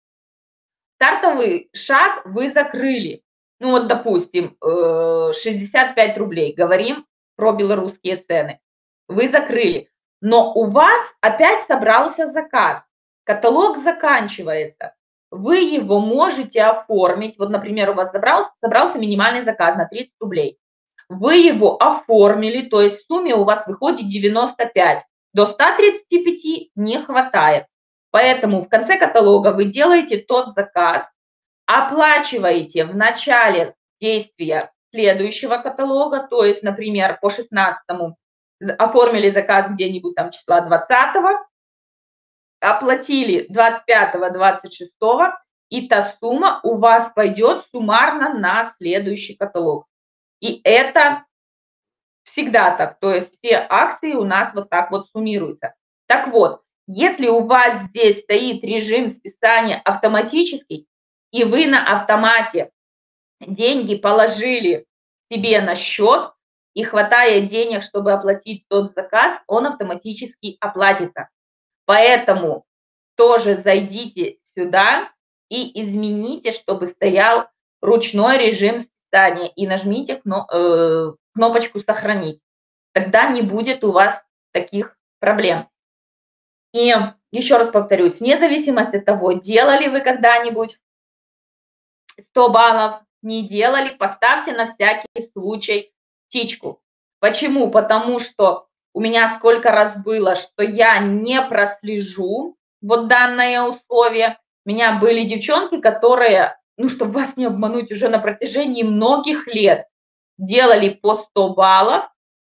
Стартовый шаг вы закрыли. Ну вот, допустим, э, шестьдесят пять рублей, говорим про белорусские цены. Вы закрыли, но у вас опять собрался заказ, каталог заканчивается. Вы его можете оформить. Вот, например, у вас собрался, собрался минимальный заказ на тридцать рублей. Вы его оформили, то есть в сумме у вас выходит девяносто пять. До ста тридцати пяти не хватает. Поэтому в конце каталога вы делаете тот заказ, оплачиваете в начале действия следующего каталога, то есть, например, по шестнадцатому оформили заказ где-нибудь там числа двадцатого, оплатили двадцать пятого, двадцать шестого, и та сумма у вас пойдет суммарно на следующий каталог. И это всегда так, то есть все акции у нас вот так вот суммируются. Так вот, если у вас здесь стоит режим списания автоматический, и вы на автомате деньги положили себе на счет, и хватает денег, чтобы оплатить тот заказ, он автоматически оплатится. Поэтому тоже зайдите сюда и измените, чтобы стоял ручной режим описания и нажмите кно э, кнопочку «Сохранить». Тогда не будет у вас таких проблем. И еще раз повторюсь, вне зависимости от того, делали вы когда-нибудь сто баллов, не делали, поставьте на всякий случай птичку. Почему? Потому что у меня сколько раз было, что я не прослежу вот данное условие. У меня были девчонки, которые, ну, чтобы вас не обмануть, уже на протяжении многих лет делали по сто баллов.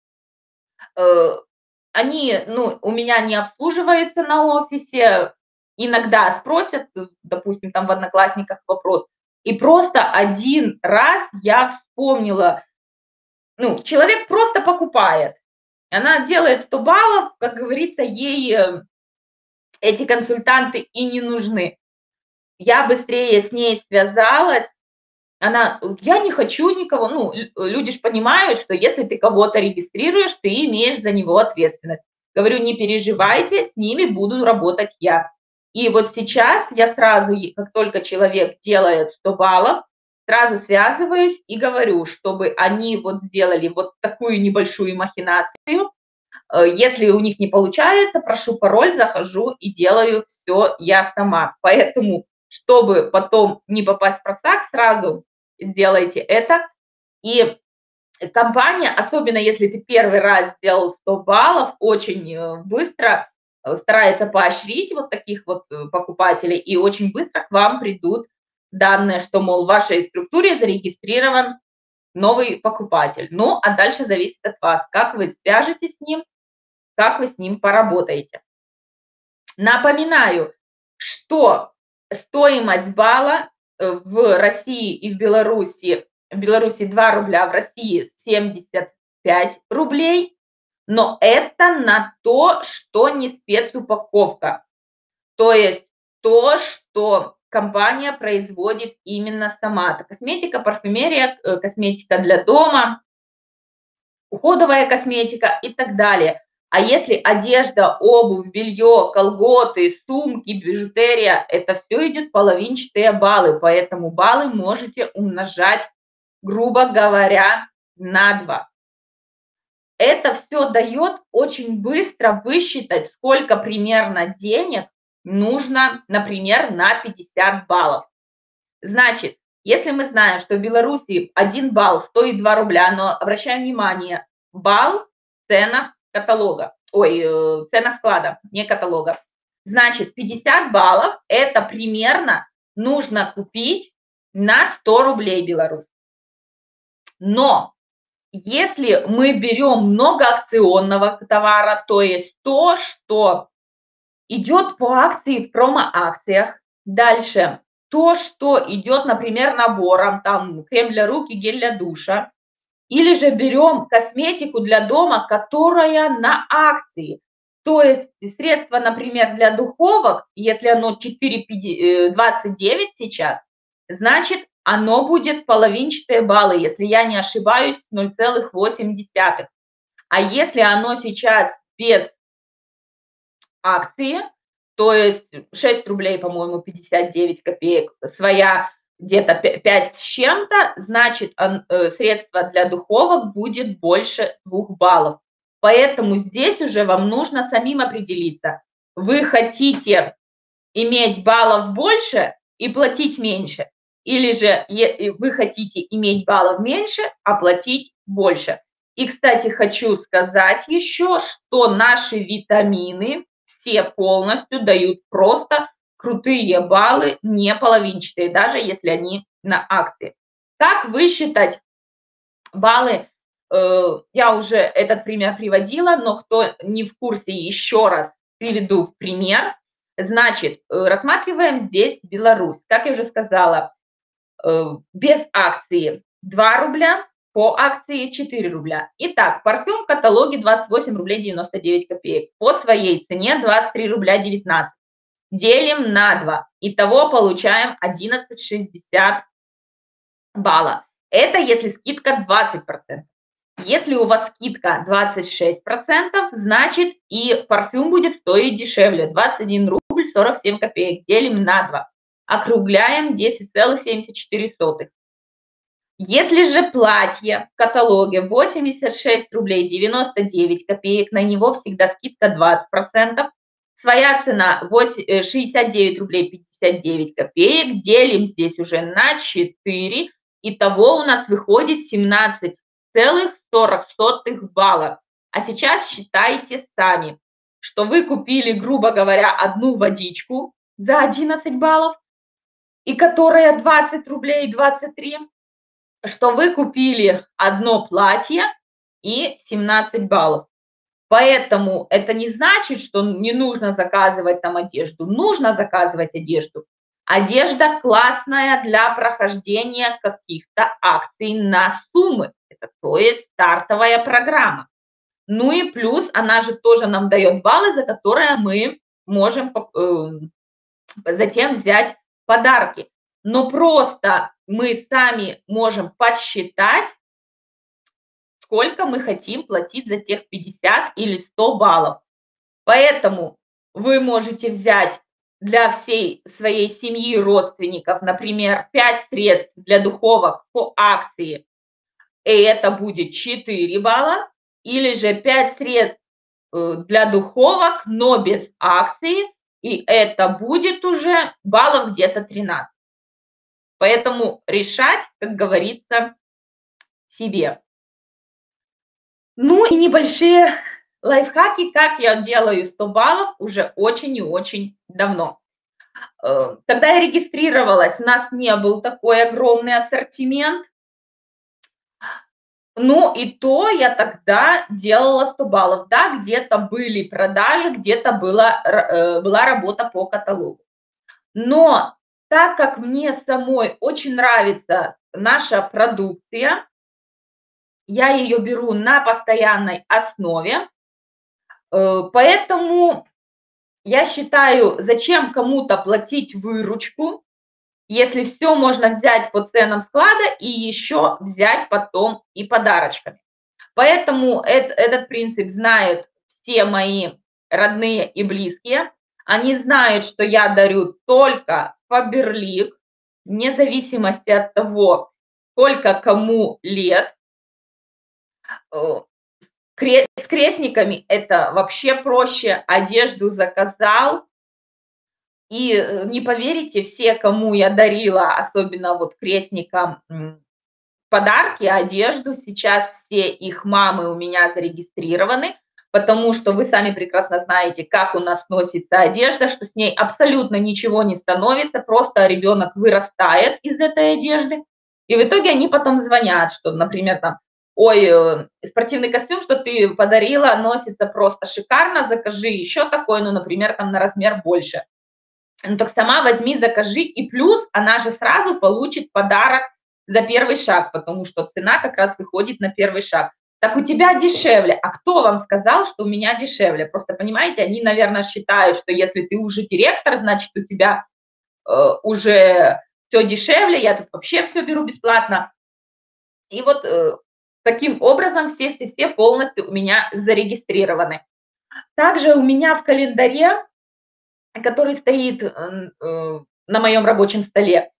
Э, они, ну, у меня не обслуживаются на офисе, иногда спросят, допустим, там в Одноклассниках вопрос, и просто один раз я вспомнила, ну, человек просто покупает, она делает сто баллов, как говорится, ей э, эти консультанты и не нужны. Я быстрее с ней связалась, она, я не хочу никого, ну, люди ж понимают, что если ты кого-то регистрируешь, ты имеешь за него ответственность. Говорю, не переживайте, с ними буду работать я. И вот сейчас я сразу, как только человек делает сто баллов, сразу связываюсь и говорю, чтобы они вот сделали вот такую небольшую махинацию. Если у них не получается, прошу пароль, захожу и делаю все я сама. Поэтому, чтобы потом не попасть в просак, сразу сделайте это. И компания, особенно если ты первый раз сделал сто баллов, очень быстро старается поощрить вот таких вот покупателей, и очень быстро к вам придут данные, что, мол, в вашей структуре зарегистрирован новый покупатель. Ну, а дальше зависит от вас, как вы свяжетесь с ним, как вы с ним поработаете. Напоминаю, что стоимость балла в России и в Беларуси, в Беларуси два рубля, в России семьдесят пять рублей, но это на то, что не спецупаковка, то есть то, что компания производит именно сама. Это косметика, парфюмерия, косметика для дома, уходовая косметика и так далее. А если одежда, обувь, белье, колготы, сумки, бижутерия, это все идет половинчатые баллы, поэтому баллы можете умножать, грубо говоря, на два. Это все дает очень быстро высчитать, сколько примерно денег нужно, например, на пятьдесят баллов. Значит, если мы знаем, что в Беларуси один балл стоит два рубля, но обращаем внимание, балл в ценах каталога, ой, в ценах склада, не каталога. Значит, пятьдесят баллов это примерно нужно купить на сто рублей Беларусь. Но если мы берем много акционного товара, то есть то, что идет по акции в промо-акциях, дальше то, что идет, например, набором, там крем для рук и гель для душа, или же берем косметику для дома, которая на акции, то есть средство, например, для духовок, если оно четыре двадцать девять сейчас, значит, оно будет половинчатые баллы, если я не ошибаюсь, ноль целых восемь десятых. А если оно сейчас без акции, то есть шесть рублей, по-моему, пятьдесят девять копеек, своя где-то пять с чем-то, значит, средство для духовок будет больше двух баллов. Поэтому здесь уже вам нужно самим определиться. Вы хотите иметь баллов больше и платить меньше, или же вы хотите иметь баллов меньше, а платить больше. И, кстати, хочу сказать еще, что наши витамины все полностью дают просто крутые баллы, не половинчатые, даже если они на акции. Как высчитать баллы? Я уже этот пример приводила, но кто не в курсе, еще раз приведу в пример. Значит, рассматриваем здесь Беларусь. Как я уже сказала, без акции два рубля, по акции четыре рубля. Итак, парфюм в каталоге двадцать восемь рублей девяносто девять копеек. По своей цене двадцать три рубля девятнадцать. Делим на два. Итого получаем одиннадцать шестьдесят балла. Это если скидка двадцать процентов. Если у вас скидка двадцать шесть процентов, значит и парфюм будет стоить дешевле. двадцать один рубль сорок семь копеек. Делим на два. Округляем десять целых семьдесят четыре сотых. Если же платье в каталоге восемьдесят шесть рублей девяносто девять копеек, на него всегда скидка двадцать процентов, своя цена шестьдесят девять рублей пятьдесят девять копеек, делим здесь уже на четыре, итого у нас выходит семнадцать целых сорок сотых балла. А сейчас считайте сами, что вы купили, грубо говоря, одну водичку за одиннадцать баллов, и которая двадцать рублей двадцать три, что вы купили одно платье и семнадцать баллов. Поэтому это не значит, что не нужно заказывать там одежду. Нужно заказывать одежду. Одежда классная для прохождения каких-то акций на суммы. Это то есть стартовая программа. Ну и плюс она же тоже нам дает баллы, за которые мы можем э, затем взять подарки. Но просто мы сами можем подсчитать, сколько мы хотим платить за тех пятьдесят или сто баллов. Поэтому вы можете взять для всей своей семьи, родственников, например, пять средств для духовок по акции, и это будет четыре балла, или же пять средств для духовок, но без акции, и это будет уже баллов где-то тринадцать. Поэтому решать, как говорится, себе. Ну и небольшие лайфхаки, как я делаю сто баллов уже очень и очень давно. Когда я регистрировалась, у нас не был такой огромный ассортимент. Ну и то я тогда делала сто баллов. Да, где-то были продажи, где-то была, была работа по каталогу. Но так как мне самой очень нравится наша продукция, я ее беру на постоянной основе, поэтому я считаю, зачем кому-то платить выручку, если все можно взять по ценам склада и еще взять потом и подарочками. Поэтому это, этот принцип знают все мои родные и близкие. Они знают, что я дарю только Faberlic, вне зависимости от того, сколько кому лет. С крестниками это вообще проще. Одежду заказал. И не поверите, все, кому я дарила, особенно вот крестникам, подарки, одежду, сейчас все их мамы у меня зарегистрированы, потому что вы сами прекрасно знаете, как у нас носится одежда, что с ней абсолютно ничего не становится, просто ребенок вырастает из этой одежды. И в итоге они потом звонят, что, например, там, ой, спортивный костюм, что ты подарила, носится просто шикарно, закажи еще такой, ну, например, там на размер больше. Ну так сама возьми, закажи, и плюс она же сразу получит подарок за первый шаг, потому что цена как раз выходит на первый шаг. Так у тебя дешевле. А кто вам сказал, что у меня дешевле? Просто, понимаете, они, наверное, считают, что если ты уже директор, значит, у тебя э, уже все дешевле, я тут вообще все беру бесплатно. И вот э, таким образом все-все-все полностью у меня зарегистрированы. Также у меня в календаре, который стоит на моем рабочем столе,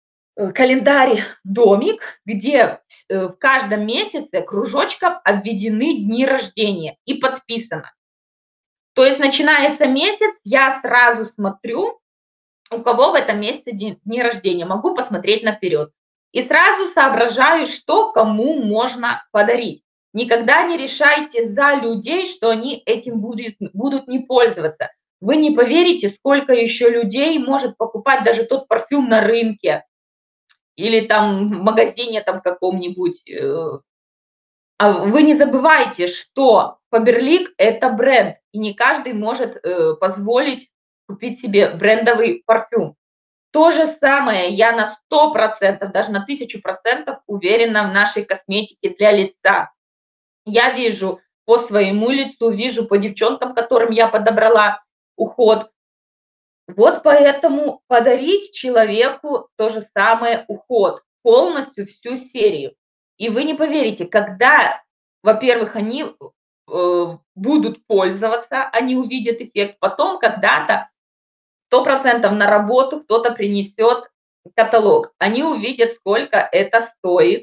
календарь-домик, где в каждом месяце кружочком обведены дни рождения и подписано. То есть начинается месяц, я сразу смотрю, у кого в этом месяце дни рождения, могу посмотреть наперед. И сразу соображаю, что кому можно подарить. Никогда не решайте за людей, что они этим будут, будут не пользоваться. Вы не поверите, сколько еще людей может покупать даже тот парфюм на рынке или там в магазине там каком-нибудь. А вы не забывайте, что Faberlic – это бренд, и не каждый может позволить купить себе брендовый парфюм. То же самое, я на сто процентов, даже на тысячу процентов уверена в нашей косметике для лица. Я вижу по своему лицу, вижу по девчонкам, которым я подобрала уход. Вот поэтому подарить человеку то же самое уход, полностью всю серию. И вы не поверите, когда, во-первых, они э, будут пользоваться, они увидят эффект, потом когда-то сто процентов на работу кто-то принесет каталог, они увидят, сколько это стоит.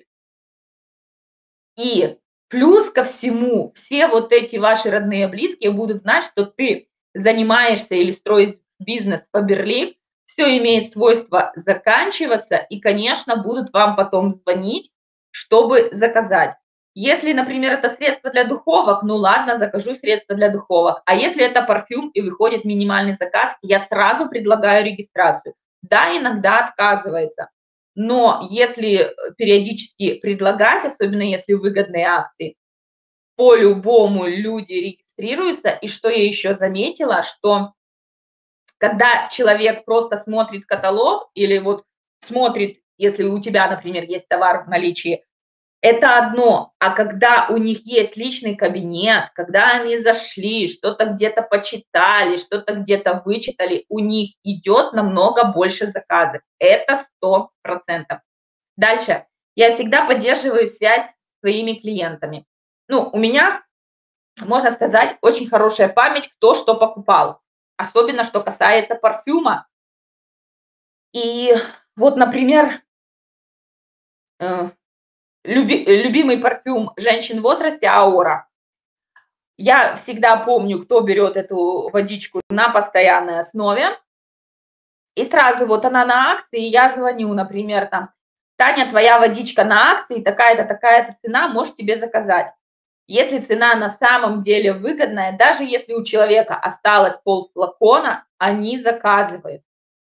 И плюс ко всему, все вот эти ваши родные, близкие будут знать, что ты занимаешься или строишь бизнес Faberlic, все имеет свойство заканчиваться, и, конечно, будут вам потом звонить, чтобы заказать. Если, например, это средство для духовок, ну ладно, закажу средство для духовок. А если это парфюм и выходит минимальный заказ, я сразу предлагаю регистрацию. Да, иногда отказывается. Но если периодически предлагать, особенно если выгодные акции, по-любому люди регистрируются. И что я еще заметила, что когда человек просто смотрит каталог или вот смотрит, если у тебя, например, есть товар в наличии, это одно, а когда у них есть личный кабинет, когда они зашли, что-то где-то почитали, что-то где-то вычитали, у них идет намного больше заказов. Это сто процентов. Дальше. Я всегда поддерживаю связь с своими клиентами. Ну, у меня, можно сказать, очень хорошая память, кто что покупал. Особенно, что касается парфюма. И вот, например, э, люби, любимый парфюм женщин в возрасте Аора. Я всегда помню, кто берет эту водичку на постоянной основе. И сразу вот она на акции, я звоню, например, там, Таня, твоя водичка на акции, такая-то, такая-то цена, можешь тебе заказать. Если цена на самом деле выгодная, даже если у человека осталось полфлакона, они заказывают.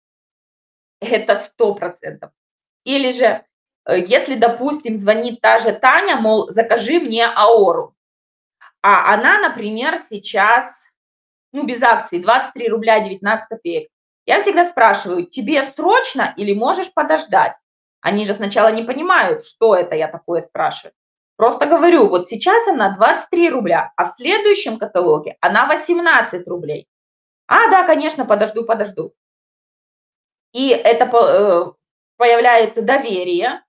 Это сто процентов. Или же, если, допустим, звонит та же Таня, мол, закажи мне Аору, а она, например, сейчас, ну, без акций, двадцать три рубля девятнадцать копеек. Я всегда спрашиваю, тебе срочно или можешь подождать? Они же сначала не понимают, что это я такое спрашиваю. Просто говорю, вот сейчас она двадцать три рубля, а в следующем каталоге она восемнадцать рублей. А, да, конечно, подожду, подожду. И это появляется доверие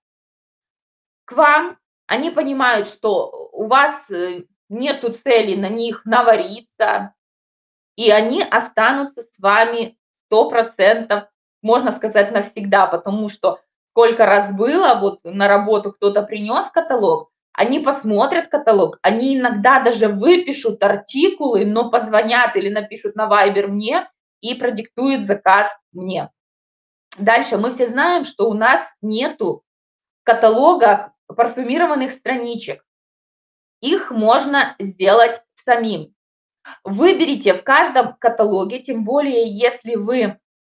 к вам. Они понимают, что у вас нету цели на них навариться, и они останутся с вами сто процентов, можно сказать, навсегда, потому что сколько раз было, вот на работу кто-то принес каталог, они посмотрят каталог, они иногда даже выпишут артикулы, но позвонят или напишут на Viber мне и продиктуют заказ мне. Дальше мы все знаем, что у нас нету в каталогах парфюмированных страничек. Их можно сделать самим. Выберите в каждом каталоге, тем более, если вы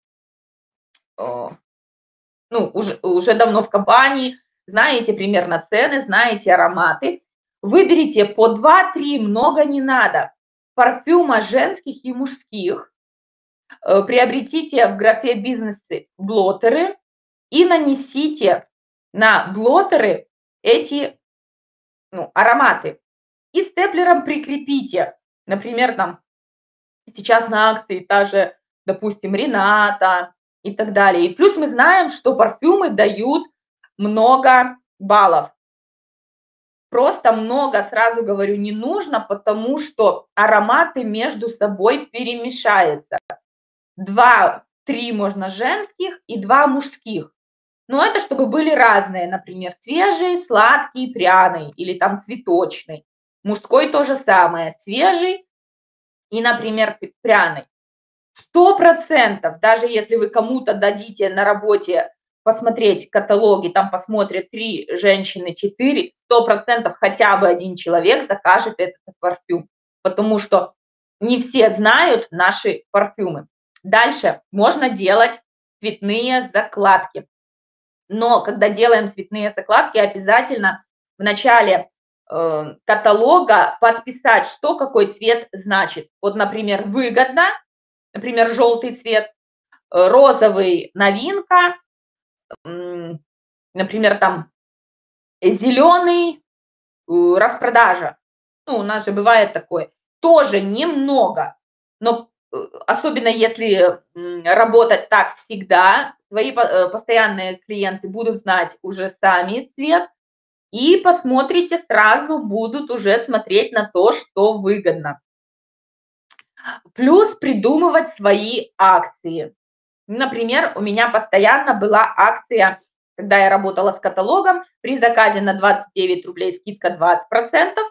ну, уже, уже давно в компании, знаете примерно цены, знаете ароматы, выберите по два-три, много не надо, парфюма женских и мужских, приобретите в графе «Бизнесы» блотеры и нанесите на блотеры эти ну, ароматы. И степлером прикрепите. Например, там сейчас на акции та же, допустим, Рената и так далее. И плюс мы знаем, что парфюмы дают много баллов. Просто много, сразу говорю, не нужно, потому что ароматы между собой перемешаются. Два-три можно женских и два мужских. Но это чтобы были разные, например, свежий, сладкий, пряный или там цветочный. Мужской то же самое, свежий и, например, пряный. Сто процентов, даже если вы кому-то дадите на работе посмотреть каталоги, там посмотрят три женщины, четыре, сто процентов хотя бы один человек закажет этот парфюм, потому что не все знают наши парфюмы. Дальше можно делать цветные закладки. Но когда делаем цветные закладки, обязательно в начале э, каталога подписать, что какой цвет значит. Вот, например, выгодно, например, желтый цвет, розовый новинка, например, там зеленый распродажа. Ну, у нас же бывает такое. Тоже немного, но особенно если работать так всегда, твои постоянные клиенты будут знать уже сами цвет, и посмотрите, сразу будут уже смотреть на то, что выгодно. Плюс придумывать свои акции. Например, у меня постоянно была акция, когда я работала с каталогом, при заказе на двадцать девять рублей скидка двадцать процентов.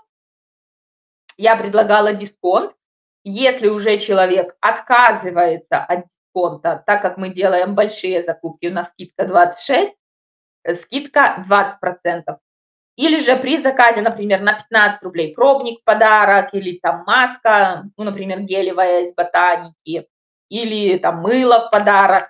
Я предлагала дисконт. Если уже человек отказывается от дисконта, так как мы делаем большие закупки, у нас скидка двадцать шесть, э, скидка двадцать процентов. Или же при заказе, например, на пятнадцать рублей пробник в подарок, или там маска, ну, например, гелевая из ботаники, или там мыло в подарок.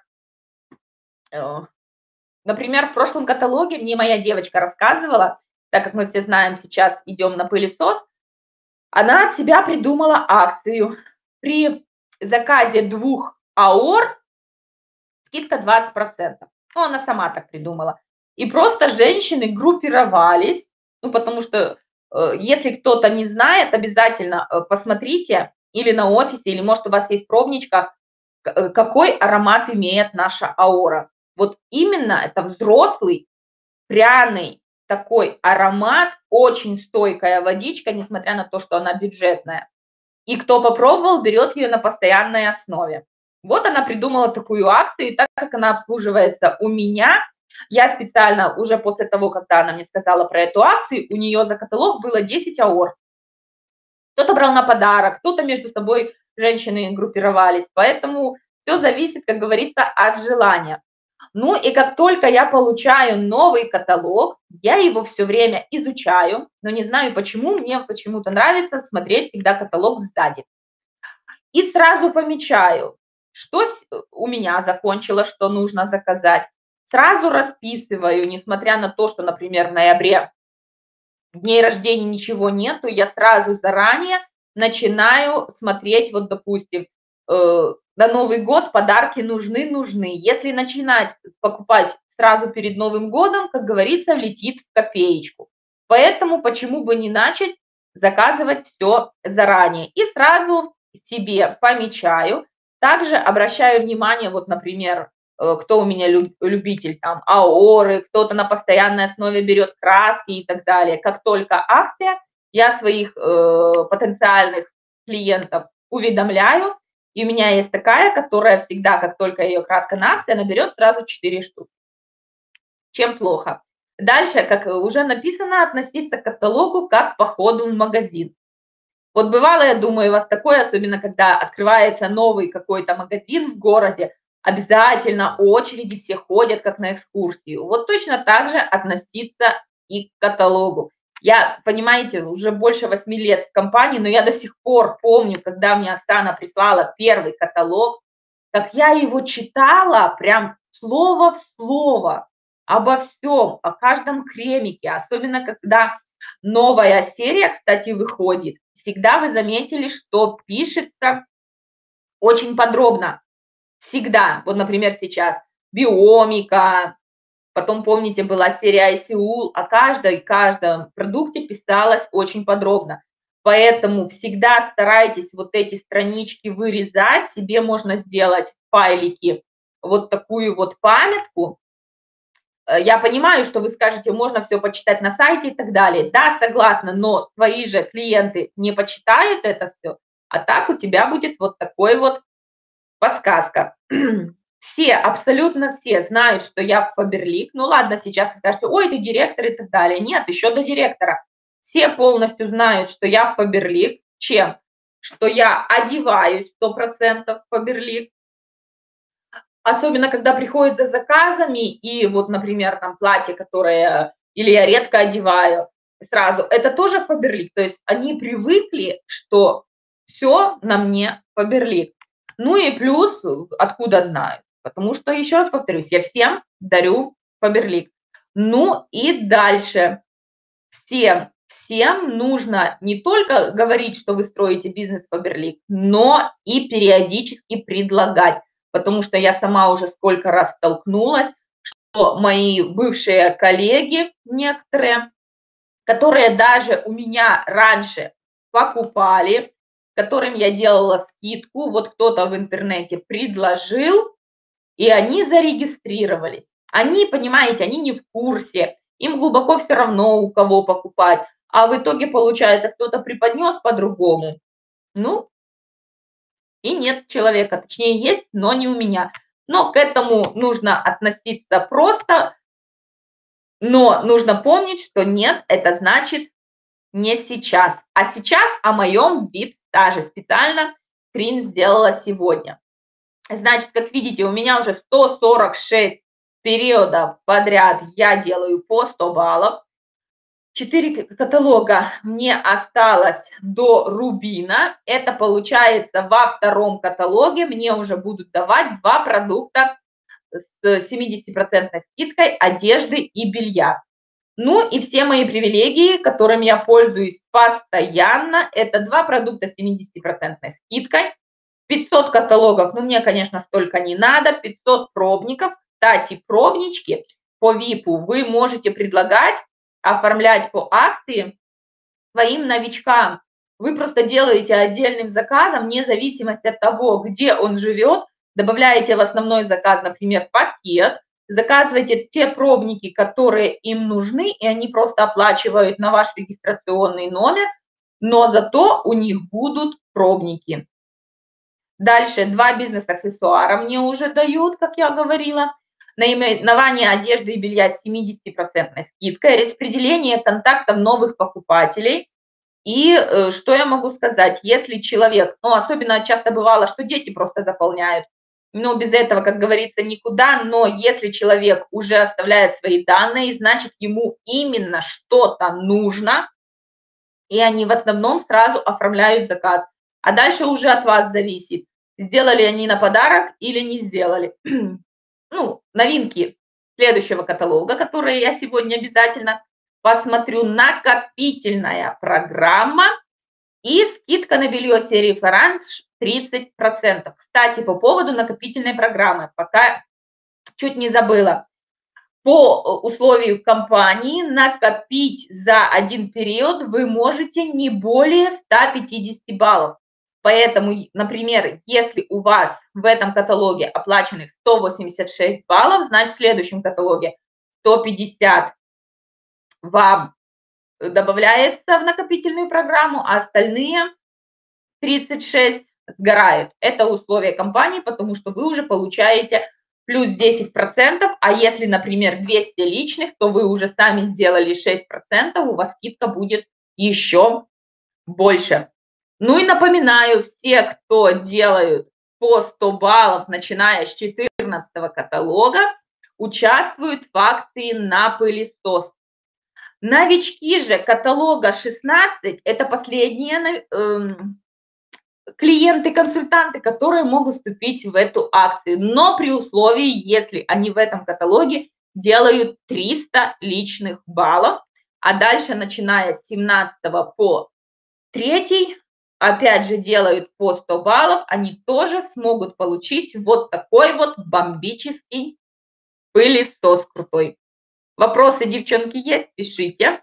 Э, Например, в прошлом каталоге мне моя девочка рассказывала, так как мы все знаем, сейчас идем на пылесос, она от себя придумала акцию. При заказе двух АОР скидка двадцать процентов. Ну, она сама так придумала. И просто женщины группировались, ну, потому что, э, если кто-то не знает, обязательно, э, посмотрите или на офисе, или, может, у вас есть в пробничках, к э, какой аромат имеет наша Аора. Вот именно это взрослый, пряный такой аромат, очень стойкая водичка, несмотря на то, что она бюджетная. И кто попробовал, берет ее на постоянной основе. Вот она придумала такую акцию, и так как она обслуживается у меня, я специально уже после того, когда она мне сказала про эту акцию, у нее за каталог было десять АОР. Кто-то брал на подарок, кто-то между собой, женщины группировались, поэтому все зависит, как говорится, от желания. Ну и как только я получаю новый каталог, я его все время изучаю, но не знаю почему, мне почему-то нравится смотреть всегда каталог сзади. И сразу помечаю, что с у меня закончилось, что нужно заказать. Сразу расписываю, несмотря на то, что, например, в ноябре дней рождения ничего нету, я сразу заранее начинаю смотреть, вот, допустим, э, на Новый год подарки нужны, нужны. Если начинать покупать сразу перед Новым годом, как говорится, влетит в копеечку. Поэтому почему бы не начать заказывать все заранее? И сразу себе помечаю. Также обращаю внимание, вот, например, э, кто у меня люб- любитель там аоры, кто-то на постоянной основе берет краски и так далее. Как только акция, я своих э, потенциальных клиентов уведомляю, и у меня есть такая, которая всегда, как только ее краска на акции, она берет сразу четыре штуки. Чем плохо? Дальше, как уже написано, относиться к каталогу как к походу в магазин. Вот бывало, я думаю, у вас такое, особенно когда открывается новый какой-то магазин в городе, обязательно очереди все ходят, как на экскурсию. Вот точно так же относиться и к каталогу. Я, понимаете, уже больше восьми лет в компании, но я до сих пор помню, когда мне Оксана прислала первый каталог, как я его читала прям слово в слово, обо всем, о каждом кремике, особенно когда новая серия, кстати, выходит. Всегда вы заметили, что пишется очень подробно. Всегда. Вот, например, сейчас биомика, потом, помните, была серия ай си ю эл, о каждой, каждом продукте писалось очень подробно. Поэтому всегда старайтесь вот эти странички вырезать. Себе можно сделать файлики, вот такую вот памятку. Э, я понимаю, что вы скажете, можно все почитать на сайте и так далее. Да, согласна, но твои же клиенты не почитают это все, а так у тебя будет вот такой вот подсказка. Все, абсолютно все знают, что я в Faberlic. Ну ладно, сейчас вы скажете: "Ой, ты директор" и так далее. Нет, еще до директора. Все полностью знают, что я в Faberlic. Чем? Что я одеваюсь сто процентов в Faberlic. Особенно когда приходят за заказами, и вот, например, там платье, которое или я редко одеваю сразу, это тоже Faberlic. То есть они привыкли, что все на мне Faberlic. Ну и плюс, э, откуда знаю? Потому что, еще раз повторюсь, я всем дарю Faberlic. Ну и дальше. Всем, всем нужно не только говорить, что вы строите бизнес Faberlic, но и периодически предлагать. Потому что я сама уже сколько раз столкнулась, что мои бывшие коллеги некоторые, которые даже у меня раньше покупали, которым я делала скидку, вот кто-то в интернете предложил, и они зарегистрировались. Они, понимаете, они не в курсе, им глубоко все равно, у кого покупать, а в итоге, получается, кто-то преподнес по-другому. Ну, и нет человека, точнее есть, но не у меня. Но к этому нужно относиться просто, но нужно помнить, что нет, это значит не сейчас. А сейчас о моем ви ай пи-стаже специально скрин сделала сегодня. Значит, как видите, у меня уже сто сорок шесть периодов подряд я делаю по сто баллов. четыре каталога мне осталось до рубина. Это получается во втором каталоге мне уже будут давать два продукта с семидесятипроцентной скидкой одежды и белья. Ну и все мои привилегии, которыми я пользуюсь постоянно, это два продукта с семидесятипроцентной скидкой, пятьсот каталогов, ну мне, конечно, столько не надо, пятьсот пробников. Кстати, пробнички по ви ай пи вы можете предлагать, оформлять по акции своим новичкам. Вы просто делаете отдельным заказом, вне зависимости от того, где он живет, добавляете в основной заказ, например, пакет, заказываете те пробники, которые им нужны, и они просто оплачивают на ваш регистрационный номер, но зато у них будут пробники. Дальше два бизнес-аксессуара мне уже дают, как я говорила. Наименование одежды и белья с семидесятипроцентной скидкой, распределение контактов новых покупателей. И э, что я могу сказать, если человек, ну, особенно часто бывало, что дети просто заполняют, но без этого, как говорится, никуда, но если человек уже оставляет свои данные, значит, ему именно что-то нужно, и они в основном сразу оформляют заказ. А дальше уже от вас зависит, сделали они на подарок или не сделали. Ну, новинки следующего каталога, которые я сегодня обязательно посмотрю. Накопительная программа и скидка на белье серии Флоранж тридцать процентов. Кстати, по поводу накопительной программы, пока чуть не забыла. По условию компании накопить за один период вы можете не более ста пятидесяти баллов. Поэтому, например, если у вас в этом каталоге оплаченных сто восемьдесят шесть баллов, значит в следующем каталоге сто пятьдесят вам добавляется в накопительную программу, а остальные тридцать шесть сгорают. Это условия компании, потому что вы уже получаете плюс десять процентов, а если, например, двести личных, то вы уже сами сделали шесть процентов, у вас скидка будет еще больше. Ну и напоминаю, все, кто делают по сто баллов, начиная с четырнадцатого каталога, участвуют в акции на пылесос. Новички же каталога шестнадцать, это последние эм, клиенты-консультанты, которые могут вступить в эту акцию, но при условии, если они в этом каталоге делают триста личных баллов, а дальше, начиная с семнадцатого по третий, опять же делают по сто баллов, они тоже смогут получить вот такой вот бомбический пылесос крутой. Вопросы, девчонки, есть? Пишите.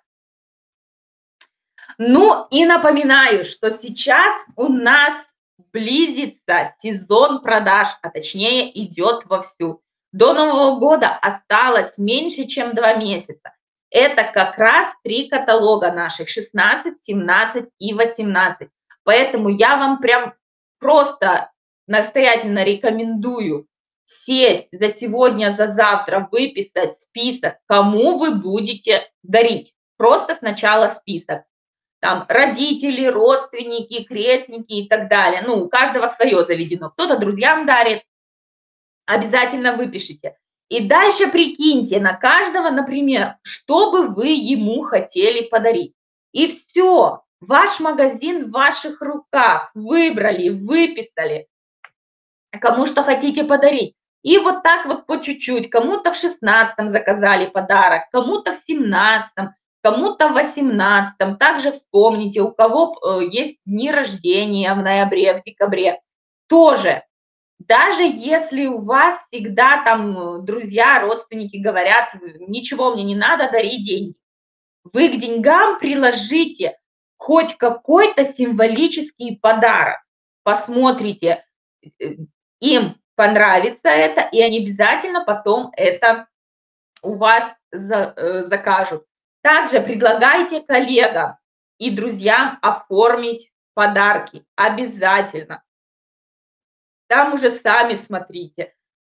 Ну и напоминаю, что сейчас у нас близится сезон продаж, а точнее идет вовсю. До Нового года осталось меньше, чем два месяца. Это как раз три каталога наших, шестнадцать, семнадцать и восемнадцать. Поэтому я вам прям просто настоятельно рекомендую сесть за сегодня, за завтра, выписать список, кому вы будете дарить. Просто сначала список. Там родители, родственники, крестники и так далее. Ну, у каждого свое заведено. Кто-то друзьям дарит. Обязательно выпишите. И дальше прикиньте на каждого, например, что бы вы ему хотели подарить. И все. Ваш магазин в ваших руках. Выбрали, выписали. Кому что хотите подарить. И вот так вот по чуть-чуть. Кому-то в шестнадцатом заказали подарок, кому-то в семнадцатом. Кому-то в восемнадцатом, также вспомните, у кого есть дни рождения в ноябре, в декабре, тоже, даже если у вас всегда там друзья, родственники говорят, ничего мне не надо, дари деньги, вы к деньгам приложите хоть какой-то символический подарок, посмотрите, им понравится это, и они обязательно потом это у вас закажут. Также предлагайте коллегам и друзьям оформить подарки. Обязательно. Там уже сами смотрите.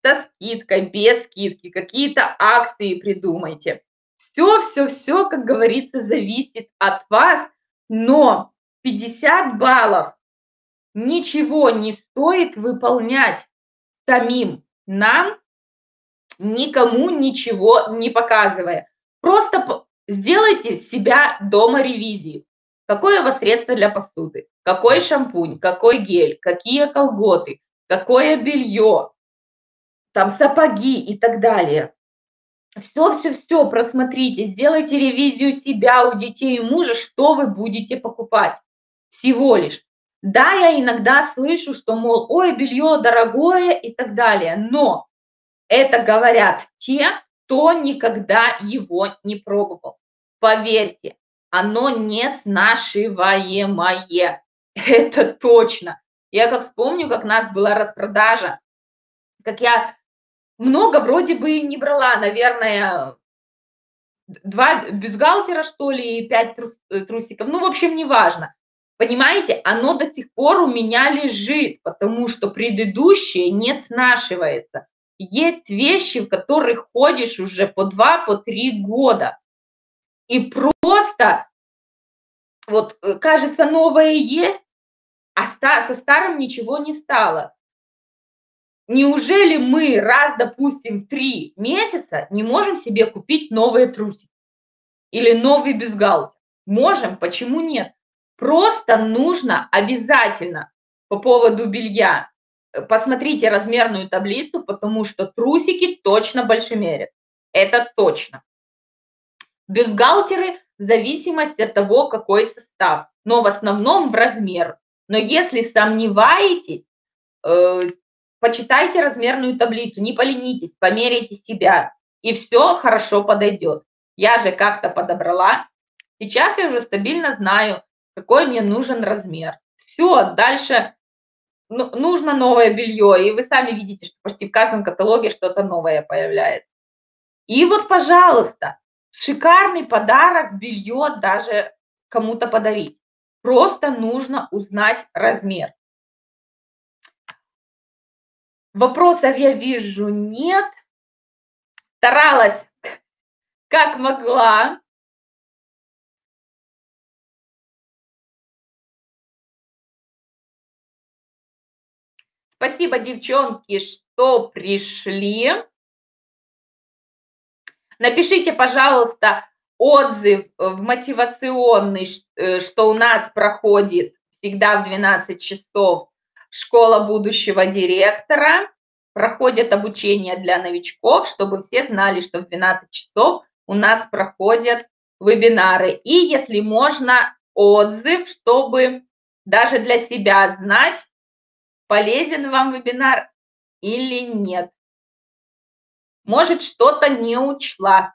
со скидкой, без скидки, какие-то акции придумайте. Все, все, все, как говорится, зависит от вас, но пятьдесят баллов ничего не стоит выполнять самим нам, никому ничего не показывая. Просто п сделайте себя дома ревизию. Какое у вас средство для посуды, какой шампунь, какой гель, какие колготы, какое белье, там сапоги и так далее. Все, все, все просмотрите, сделайте ревизию себя, у детей и мужа, что вы будете покупать. Всего лишь. Да, я иногда слышу, что, мол, ой, белье дорогое и так далее, но это говорят те, кто никогда его не пробовал. Поверьте, оно не снашиваемое. Это точно. Я как вспомню, как у нас была распродажа, как я много вроде бы и не брала, наверное, два бюстгальтера, что ли, и пять трус э, трусиков. Ну, в общем, неважно. Понимаете, оно до сих пор у меня лежит, потому что предыдущее не снашивается. Есть вещи, в которых ходишь уже по два, по три года. И просто вот, э, кажется, новое есть, а ста со старым ничего не стало. Неужели мы раз, допустим, в три месяца не можем себе купить новые трусики или новый бюстгальтер? Можем, почему нет? Просто нужно обязательно по поводу белья, э, посмотрите размерную таблицу, потому что трусики точно большемерят. Это точно. Бюстгальтеры в зависимости от того, какой состав, но в основном в размер. Но если сомневаетесь, э, почитайте размерную таблицу, не поленитесь, померяйте себя, и все хорошо подойдет. Я же как-то подобрала. Сейчас я уже стабильно знаю, какой мне нужен размер. Все, дальше ну, нужно новое белье, и вы сами видите, что почти в каждом каталоге что-то новое появляется. И вот, пожалуйста, шикарный подарок белье даже кому-то подарить. Просто нужно узнать размер. Вопросов я вижу нет. Старалась как могла. Спасибо, девчонки, что пришли. Напишите, пожалуйста, отзыв в мотивационный, э, что у нас проходит всегда в двенадцать часов школа будущего директора. Проходит обучение для новичков, чтобы все знали, что в двенадцать часов у нас проходят вебинары. И, если можно, отзыв, чтобы даже для себя знать, полезен вам вебинар или нет. Может, что-то не учла.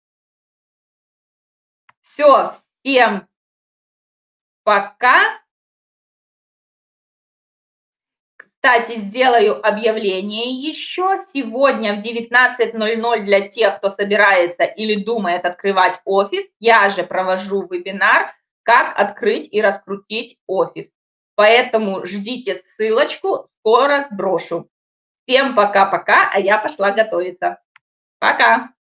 Все, всем пока. Кстати, сделаю объявление еще. Сегодня в девятнадцать ноль ноль для тех, кто собирается или думает открывать офис, я же провожу вебинар «Как открыть и раскрутить офис». Поэтому ждите ссылочку, скоро сброшу. Всем пока-пока, а я пошла готовиться. Пока!